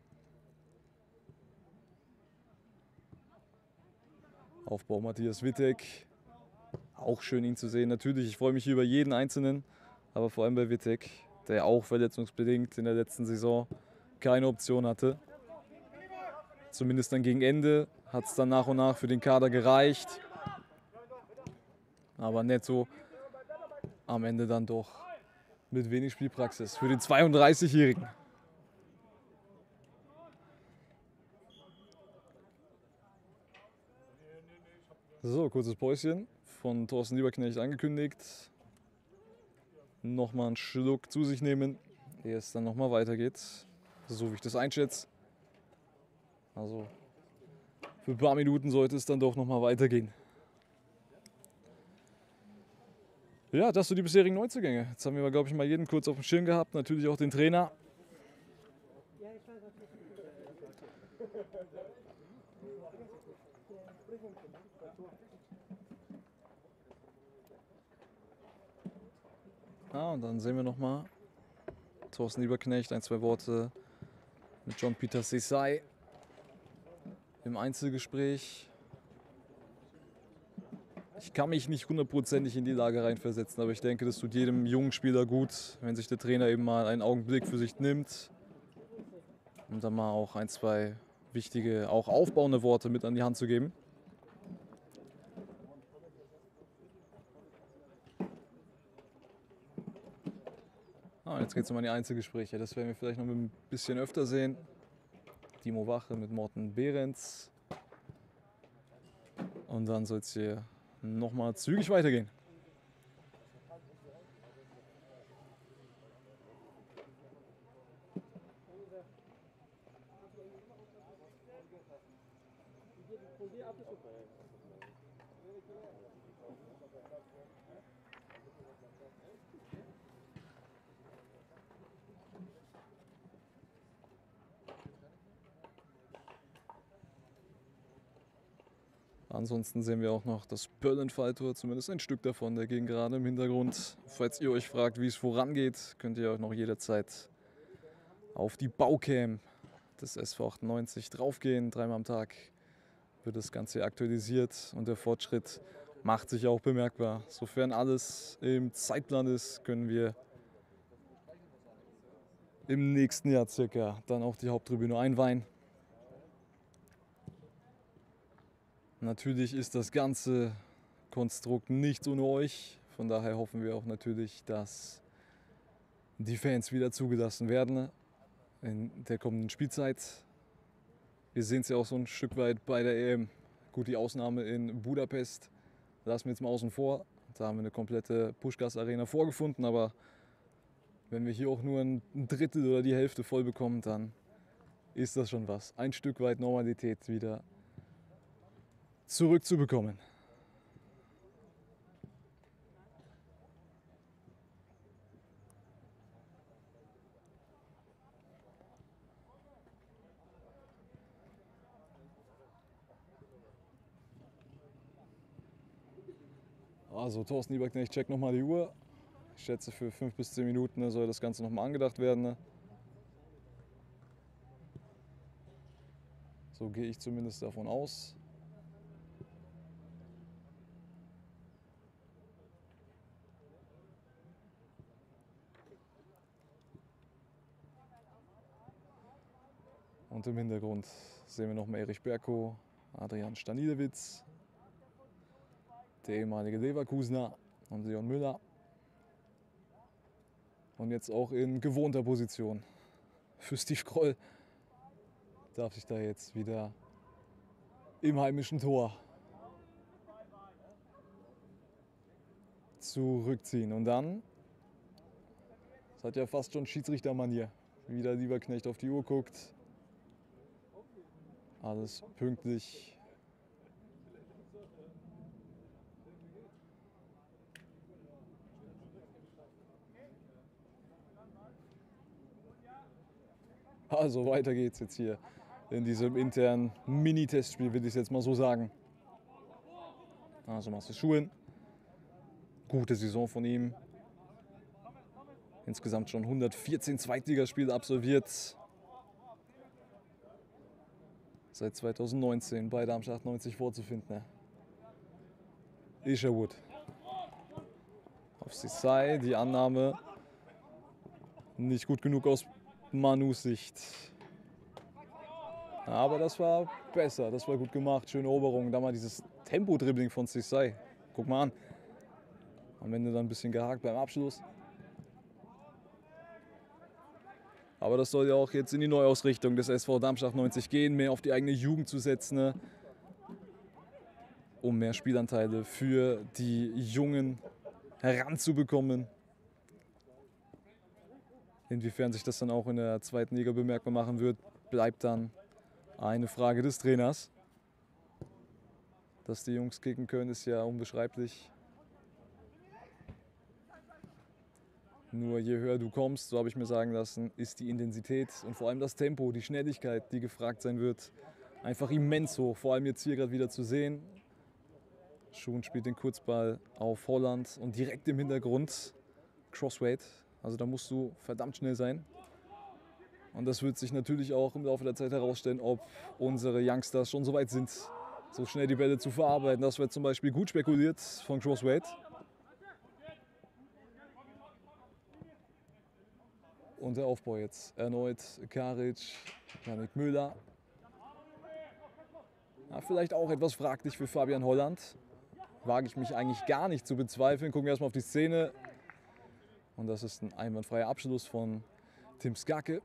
Aufbau Matthias Wittek. Auch schön, ihn zu sehen. Natürlich, ich freue mich über jeden Einzelnen, aber vor allem bei Wittek, der auch verletzungsbedingt in der letzten Saison keine Option hatte. Zumindest dann gegen Ende hat es dann nach und nach für den Kader gereicht. Aber netto am Ende dann doch mit wenig Spielpraxis für den 32-Jährigen. So, kurzes Päuschen von Thorsten Lieberknecht angekündigt. Nochmal einen Schluck zu sich nehmen, ehe es dann nochmal weitergeht. So wie ich das einschätze. Also für ein paar Minuten sollte es dann doch nochmal weitergehen. Ja, das sind die bisherigen Neuzugänge. Jetzt haben wir, glaube ich, mal jeden kurz auf dem Schirm gehabt. Natürlich auch den Trainer. Und dann sehen wir nochmal Thorsten Lieberknecht, ein, zwei Worte mit John-Peter Sesai im Einzelgespräch. Ich kann mich nicht hundertprozentig in die Lage reinversetzen, aber ich denke, das tut jedem jungen Spieler gut, wenn sich der Trainer eben mal einen Augenblick für sich nimmt und dann mal auch ein, zwei wichtige, auch aufbauende Worte mit an die Hand zu geben. Jetzt geht es um die Einzelgespräche. Das werden wir vielleicht noch ein bisschen öfter sehen. Timo Wache mit Morten Behrens. Und dann soll es hier nochmal zügig weitergehen. Ansonsten sehen wir auch noch das Berlin-Falltor, zumindest ein Stück davon, der ging gerade im Hintergrund. Falls ihr euch fragt, wie es vorangeht, könnt ihr auch noch jederzeit auf die Baucam des SV 98 draufgehen. Dreimal am Tag wird das Ganze aktualisiert und der Fortschritt macht sich auch bemerkbar. Sofern alles im Zeitplan ist, können wir im nächsten Jahr circa dann auch die Haupttribüne einweihen. Natürlich ist das ganze Konstrukt nicht ohne euch. Von daher hoffen wir auch natürlich, dass die Fans wieder zugelassen werden in der kommenden Spielzeit. Wir sehen es ja auch so ein Stück weit bei der EM. Gut, die Ausnahme in Budapest lassen wir jetzt mal außen vor. Da haben wir eine komplette Puskás-Arena vorgefunden. Aber wenn wir hier auch nur ein Drittel oder die Hälfte voll bekommen, dann ist das schon was. Ein Stück weit Normalität wieder zurückzubekommen. Also Thorsten Lieberknecht checkt nochmal die Uhr. Ich schätze, für 5 bis 10 Minuten soll das Ganze nochmal angedacht werden. So gehe ich zumindest davon aus. Und im Hintergrund sehen wir noch Erich Berko, Adrian Stanilewitz, der ehemalige Leverkusener und Leon Müller. Und jetzt auch in gewohnter Position für Steve Kroll darf sich da jetzt wieder im heimischen Tor zurückziehen. Und dann, das hat ja fast schon Schiedsrichtermanier, wie der Lieberknecht auf die Uhr guckt. Alles pünktlich. Also weiter geht's jetzt hier in diesem internen Mini-Testspiel, will ich es jetzt mal so sagen. Also Marcel Schuhen, gute Saison von ihm. Insgesamt schon 114 Zweitligaspiele absolviert. Seit 2019 bei Darmstadt 98 vorzufinden. Isherwood. Auf Sisai, die Annahme nicht gut genug aus Manus Sicht. Aber das war besser, das war gut gemacht, schöne Eroberung. Da mal dieses Tempo-Dribbling von Sisai. Guck mal an. Am Ende dann ein bisschen gehakt beim Abschluss. Aber das soll ja auch jetzt in die Neuausrichtung des SV Darmstadt 90 gehen, mehr auf die eigene Jugend zu setzen, ne? Um mehr Spielanteile für die Jungen heranzubekommen. Inwiefern sich das dann auch in der zweiten Liga bemerkbar machen wird, bleibt dann eine Frage des Trainers. Dass die Jungs kicken können, ist ja unbeschreiblich. Nur je höher du kommst, so habe ich mir sagen lassen, ist die Intensität und vor allem das Tempo, die Schnelligkeit, die gefragt sein wird, einfach immens hoch. Vor allem jetzt hier gerade wieder zu sehen. Schuhen spielt den Kurzball auf Holland und direkt im Hintergrund Crossweight. Also da musst du verdammt schnell sein. Und das wird sich natürlich auch im Laufe der Zeit herausstellen, ob unsere Youngsters schon so weit sind, so schnell die Bälle zu verarbeiten. Das wird zum Beispiel gut spekuliert von Crossweight. Und der Aufbau jetzt erneut Karic, Janik Müller. Ja, vielleicht auch etwas fraglich für Fabian Holland. Wage ich mich eigentlich gar nicht zu bezweifeln. Gucken wir erstmal auf die Szene. Und das ist ein einwandfreier Abschluss von Tim Skake.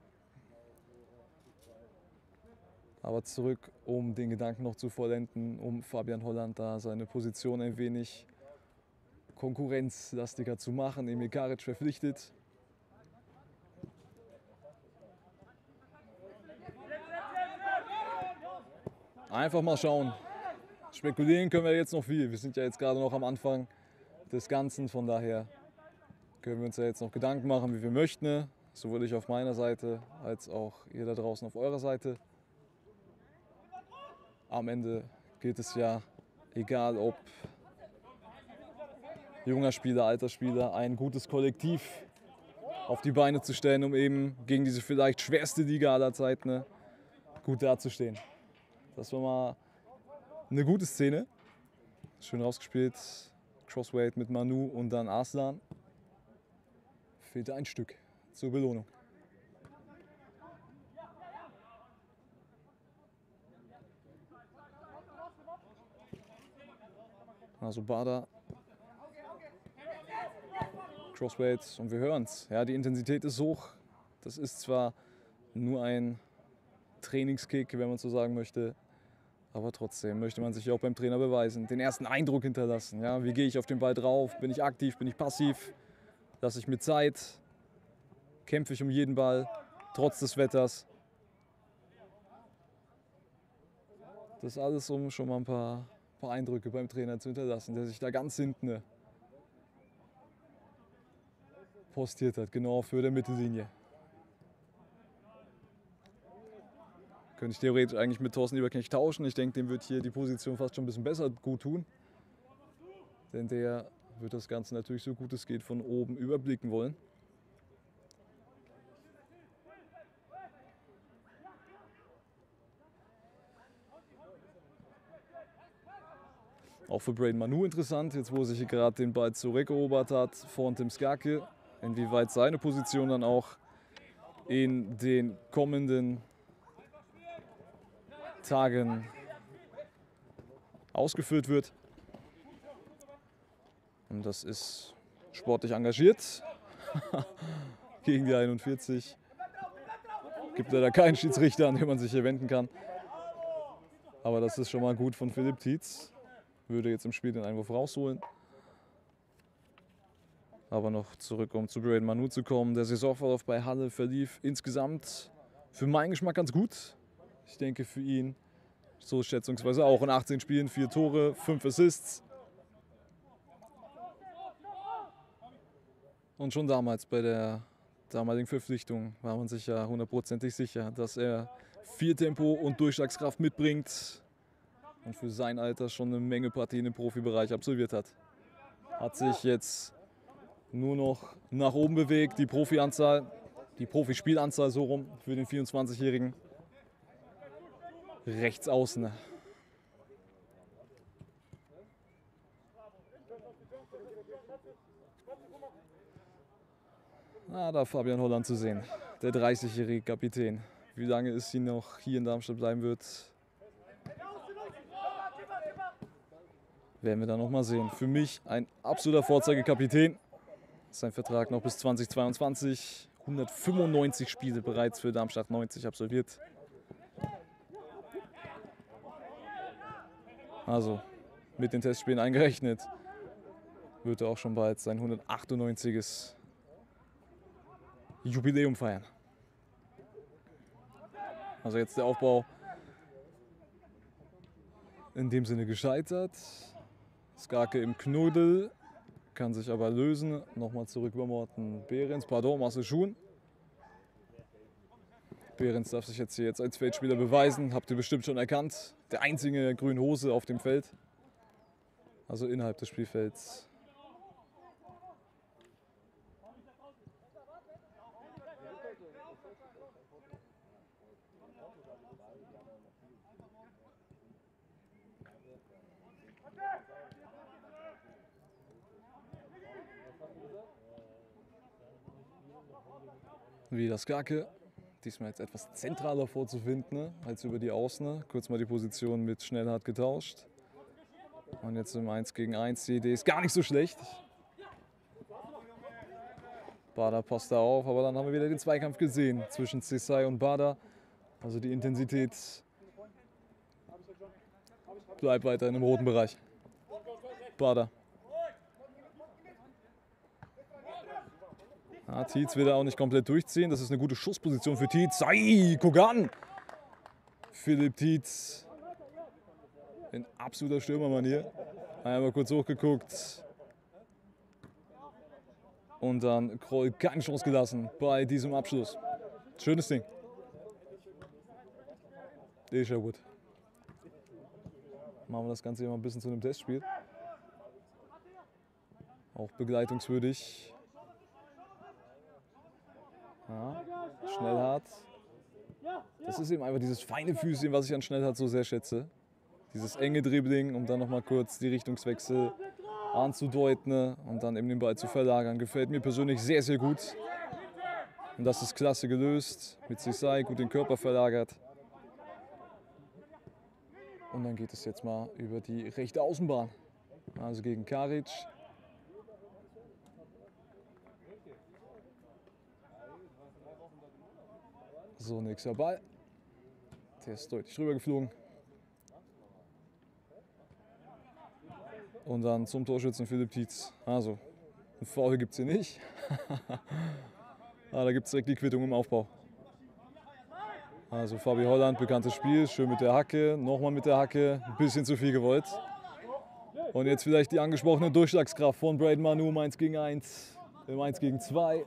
Aber zurück, um den Gedanken noch zu vollenden, um Fabian Holland da seine Position ein wenig konkurrenzlastiger zu machen. Emil Karic verpflichtet. Einfach mal schauen. Spekulieren können wir jetzt noch viel. Wir sind ja jetzt gerade noch am Anfang des Ganzen. Von daher können wir uns ja jetzt noch Gedanken machen, wie wir möchten. Sowohl ich auf meiner Seite als auch ihr da draußen auf eurer Seite. Am Ende geht es ja, egal ob junger Spieler, alter Spieler, ein gutes Kollektiv auf die Beine zu stellen, um eben gegen diese vielleicht schwerste Liga aller Zeiten gut dazustehen. Das war mal eine gute Szene. Schön rausgespielt. Crossweight mit Manu und dann Arslan. Fehlte ein Stück zur Belohnung. Also Bader. Crossweight und wir hören es. Ja, die Intensität ist hoch. Das ist zwar nur ein Trainingskick, wenn man so sagen möchte. Aber trotzdem möchte man sich auch beim Trainer beweisen, den ersten Eindruck hinterlassen. Ja, wie gehe ich auf den Ball drauf? Bin ich aktiv? Bin ich passiv? Lasse ich mir Zeit? Kämpfe ich um jeden Ball, trotz des Wetters? Das alles, um schon mal ein paar Eindrücke beim Trainer zu hinterlassen, der sich da ganz hinten postiert hat, genau für der Mittellinie. Könnte ich theoretisch eigentlich mit Thorsten Lieberknecht tauschen. Ich denke, dem wird hier die Position fast schon ein bisschen besser gut tun. Denn der wird das Ganze natürlich so gut es geht von oben überblicken wollen. Auch für Braden Manu interessant, jetzt wo er sich gerade den Ball zurückerobert hat von Tim Skake. Inwieweit seine Position dann auch in den kommenden Tagen ausgeführt wird. Und das ist sportlich engagiert. Gegen die 41. Gibt leider keinen Schiedsrichter, an den man sich hier wenden kann. Aber das ist schon mal gut von Philipp Tietz. Würde jetzt im Spiel den Einwurf rausholen. Aber noch zurück, um zu Braden Manu zu kommen. Der Saisonverlauf bei Halle verlief insgesamt für meinen Geschmack ganz gut. Ich denke, für ihn So schätzungsweise auch in 18 Spielen, 4 Tore, 5 Assists. Und schon damals bei der damaligen Verpflichtung war man sich ja hundertprozentig sicher, dass er viel Tempo und Durchschlagskraft mitbringt und für sein Alter schon eine Menge Partien im Profibereich absolviert hat. Hat sich jetzt nur noch nach oben bewegt, die Profispielanzahl so rum für den 24-Jährigen. Rechts außen. Da Fabian Holland zu sehen, der 30-jährige Kapitän. Wie lange es sie noch hier in Darmstadt bleiben wird, werden wir dann noch mal sehen. Für mich ein absoluter Vorzeigekapitän. Sein Vertrag noch bis 2022. 195 Spiele bereits für Darmstadt 90 absolviert. Also mit den Testspielen eingerechnet, wird er auch schon bald sein 198. Jubiläum feiern. Also jetzt der Aufbau in dem Sinne gescheitert. Skarke im Knuddel, kann sich aber lösen. Nochmal zurück über Morten Behrens, pardon, Marcel Schuhn. Behrens darf sich jetzt hier als Feldspieler beweisen, habt ihr bestimmt schon erkannt. Der einzige in der grünen Hose auf dem Feld, also innerhalb des Spielfelds. Wieder Skarke. Diesmal jetzt etwas zentraler vorzufinden, ne, als über die Außen. Kurz mal die Position mit Schnellhardt getauscht. Und jetzt im 1 gegen 1. Die Idee ist gar nicht so schlecht. Bader passt da auf, aber dann haben wir wieder den Zweikampf gesehen zwischen Cesai und Bader. Also die Intensität bleibt weiter im roten Bereich. Bader. Tietz will er auch nicht komplett durchziehen. Das ist eine gute Schussposition für Tietz. Guck an! Philipp Tietz in absoluter Stürmermanier. Einmal kurz hochgeguckt. Und dann Kroll keine Chance gelassen bei diesem Abschluss. Schönes Ding. Déjà gut. Machen wir das Ganze hier mal ein bisschen zu einem Testspiel. Auch begleitungswürdig. Ja, Schnellhardt. Das ist eben einfach dieses feine Füßchen, was ich an Schnellhardt so sehr schätze. Dieses enge Dribbling, um dann nochmal kurz die Richtungswechsel anzudeuten und dann eben den Ball zu verlagern. Gefällt mir persönlich sehr, sehr gut. Und das ist klasse gelöst. Mit Cesai gut den Körper verlagert. Und dann geht es jetzt mal über die rechte Außenbahn. Also gegen Karic. So, nächster Ball. Der ist deutlich rüber geflogen. Und dann zum Torschützen Philipp Tietz. Also, ein Foul gibt es hier nicht. Da gibt es direkt die Quittung im Aufbau. Also Fabi Holland, bekanntes Spiel. Schön mit der Hacke, nochmal mit der Hacke. Ein bisschen zu viel gewollt. Und jetzt vielleicht die angesprochene Durchschlagskraft von Braden Manu im 1 gegen 1, im 1 gegen 2.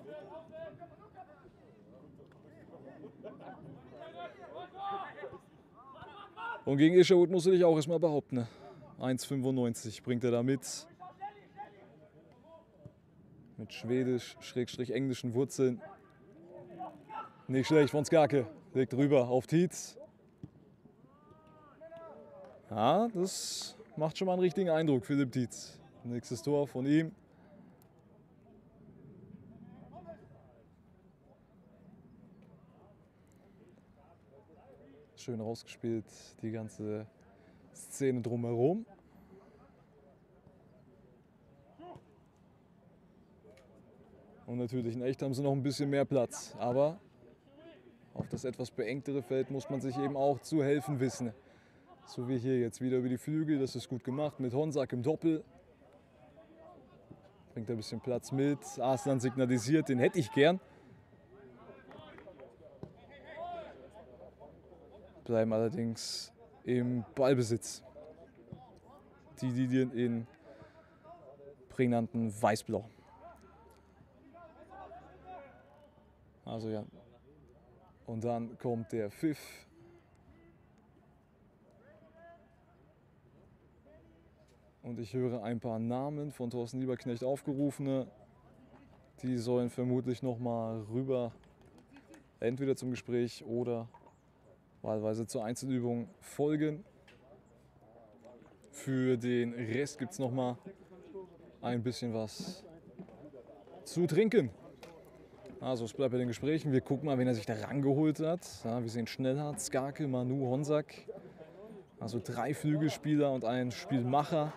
Und gegen Isherwood musst du dich auch erstmal behaupten. 1,95 bringt er da mit. Mit schwedisch-englischen Wurzeln. Nicht schlecht von Skarke. Legt rüber auf Tietz. Ja, das macht schon mal einen richtigen Eindruck, Philipp Tietz. Nächstes Tor von ihm. Schön rausgespielt, die ganze Szene drumherum. Und natürlich in echt haben sie noch ein bisschen mehr Platz. Aber auf das etwas beengtere Feld muss man sich eben auch zu helfen wissen. So wie hier jetzt wieder über die Flügel, das ist gut gemacht mit Honsack im Doppel. Bringt ein bisschen Platz mit. Arslan signalisiert, den hätte ich gern. Bleiben allerdings im Ballbesitz. Die Lilien in prägnanten Weißblau. Also ja. Und dann kommt der Pfiff. Und ich höre ein paar Namen von Thorsten Lieberknecht aufgerufene. Die sollen vermutlich nochmal rüber, entweder zum Gespräch oder wahlweise zur Einzelübung folgen. Für den Rest gibt es nochmal ein bisschen was zu trinken. Also es bleibt bei den Gesprächen. Wir gucken mal, wen er sich da rangeholt hat. Ja, wir sehen Schnellhardt, Skarke, Manu, Honsack. Also 3 Flügelspieler und ein Spielmacher.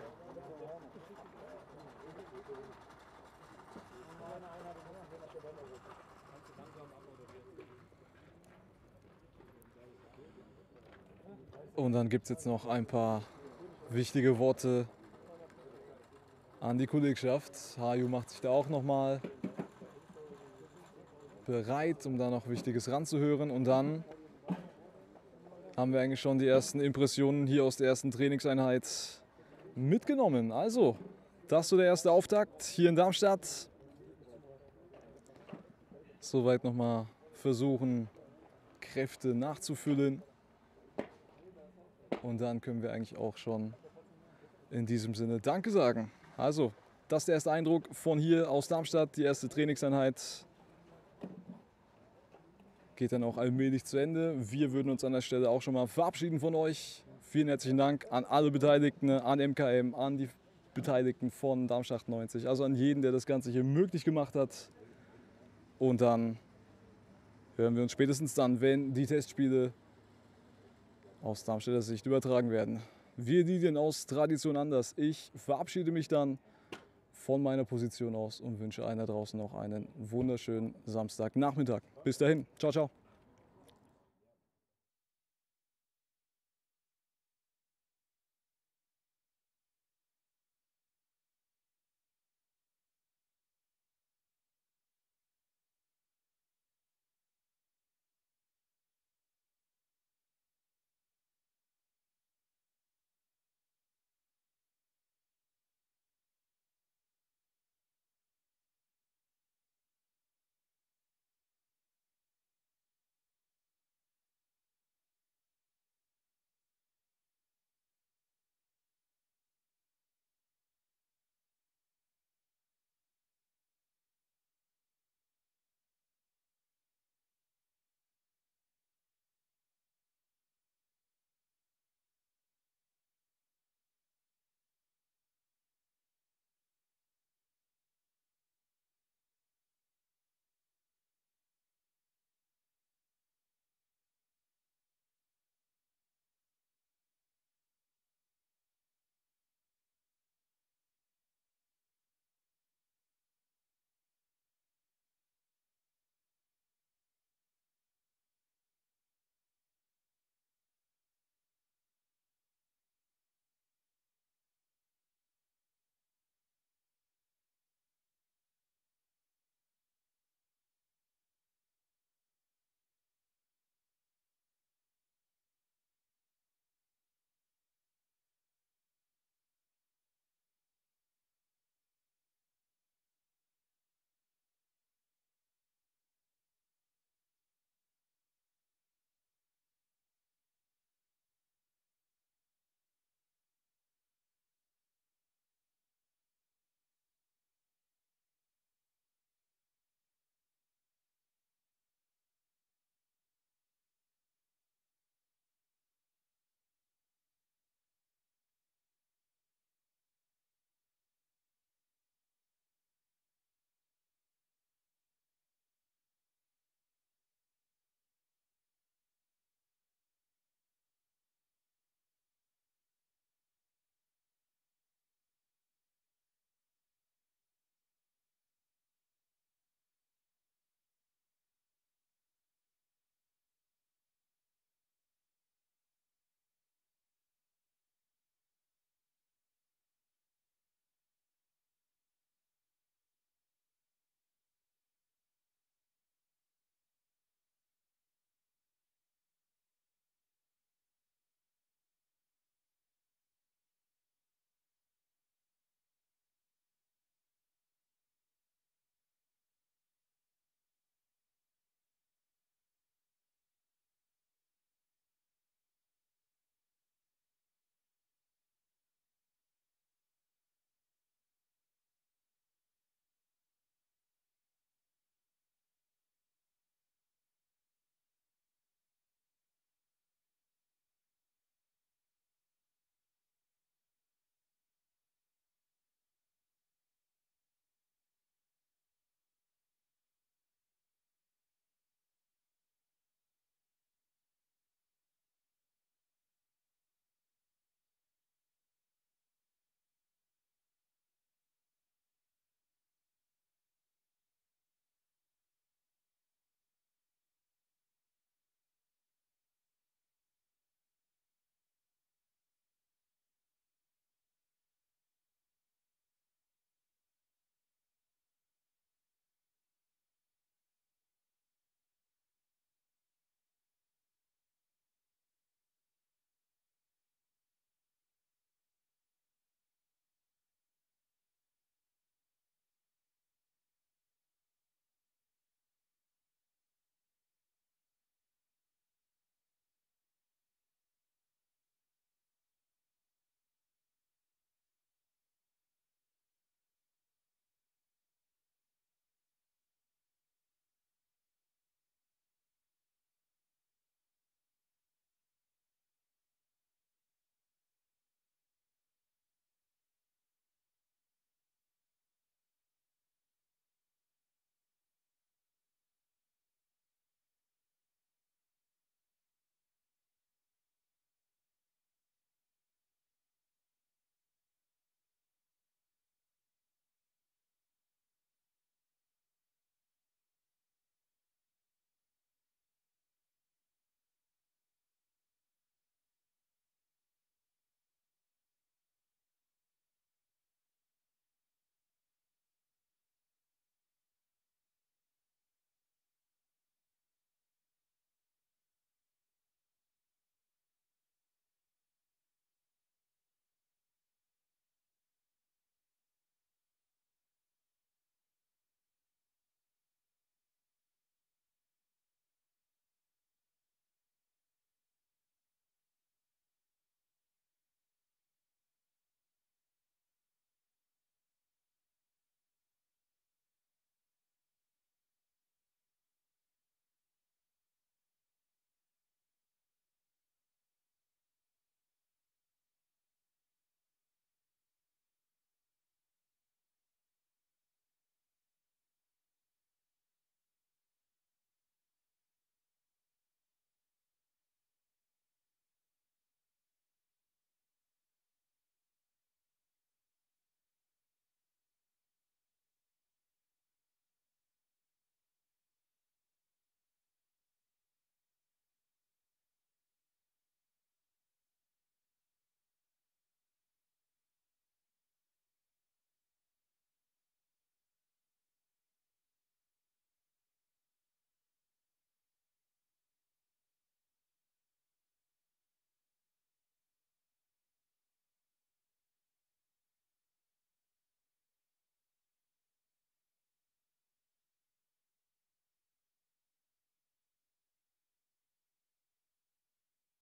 Und dann gibt es jetzt noch ein paar wichtige Worte an die Kollegschaft. Haju macht sich da auch nochmal bereit, um da noch Wichtiges ranzuhören. Und dann haben wir eigentlich schon die ersten Impressionen hier aus der ersten Trainingseinheit mitgenommen. Also, das so der erste Auftakt hier in Darmstadt. Soweit nochmal versuchen, Kräfte nachzufüllen. Und dann können wir eigentlich auch schon in diesem Sinne Danke sagen. Also, das ist der erste Eindruck von hier aus Darmstadt, die erste Trainingseinheit. Geht dann auch allmählich zu Ende. Wir würden uns an der Stelle auch schon mal verabschieden von euch. Vielen herzlichen Dank an alle Beteiligten, an MKM, an die Beteiligten von Darmstadt 90, also an jeden, der das Ganze hier möglich gemacht hat. Und dann hören wir uns spätestens dann, wenn die Testspiele aus Darmstädter Sicht übertragen werden. Wir Lilien aus Tradition anders. Ich verabschiede mich dann von meiner Position aus und wünsche allen da draußen noch einen wunderschönen Samstagnachmittag. Bis dahin. Ciao, ciao.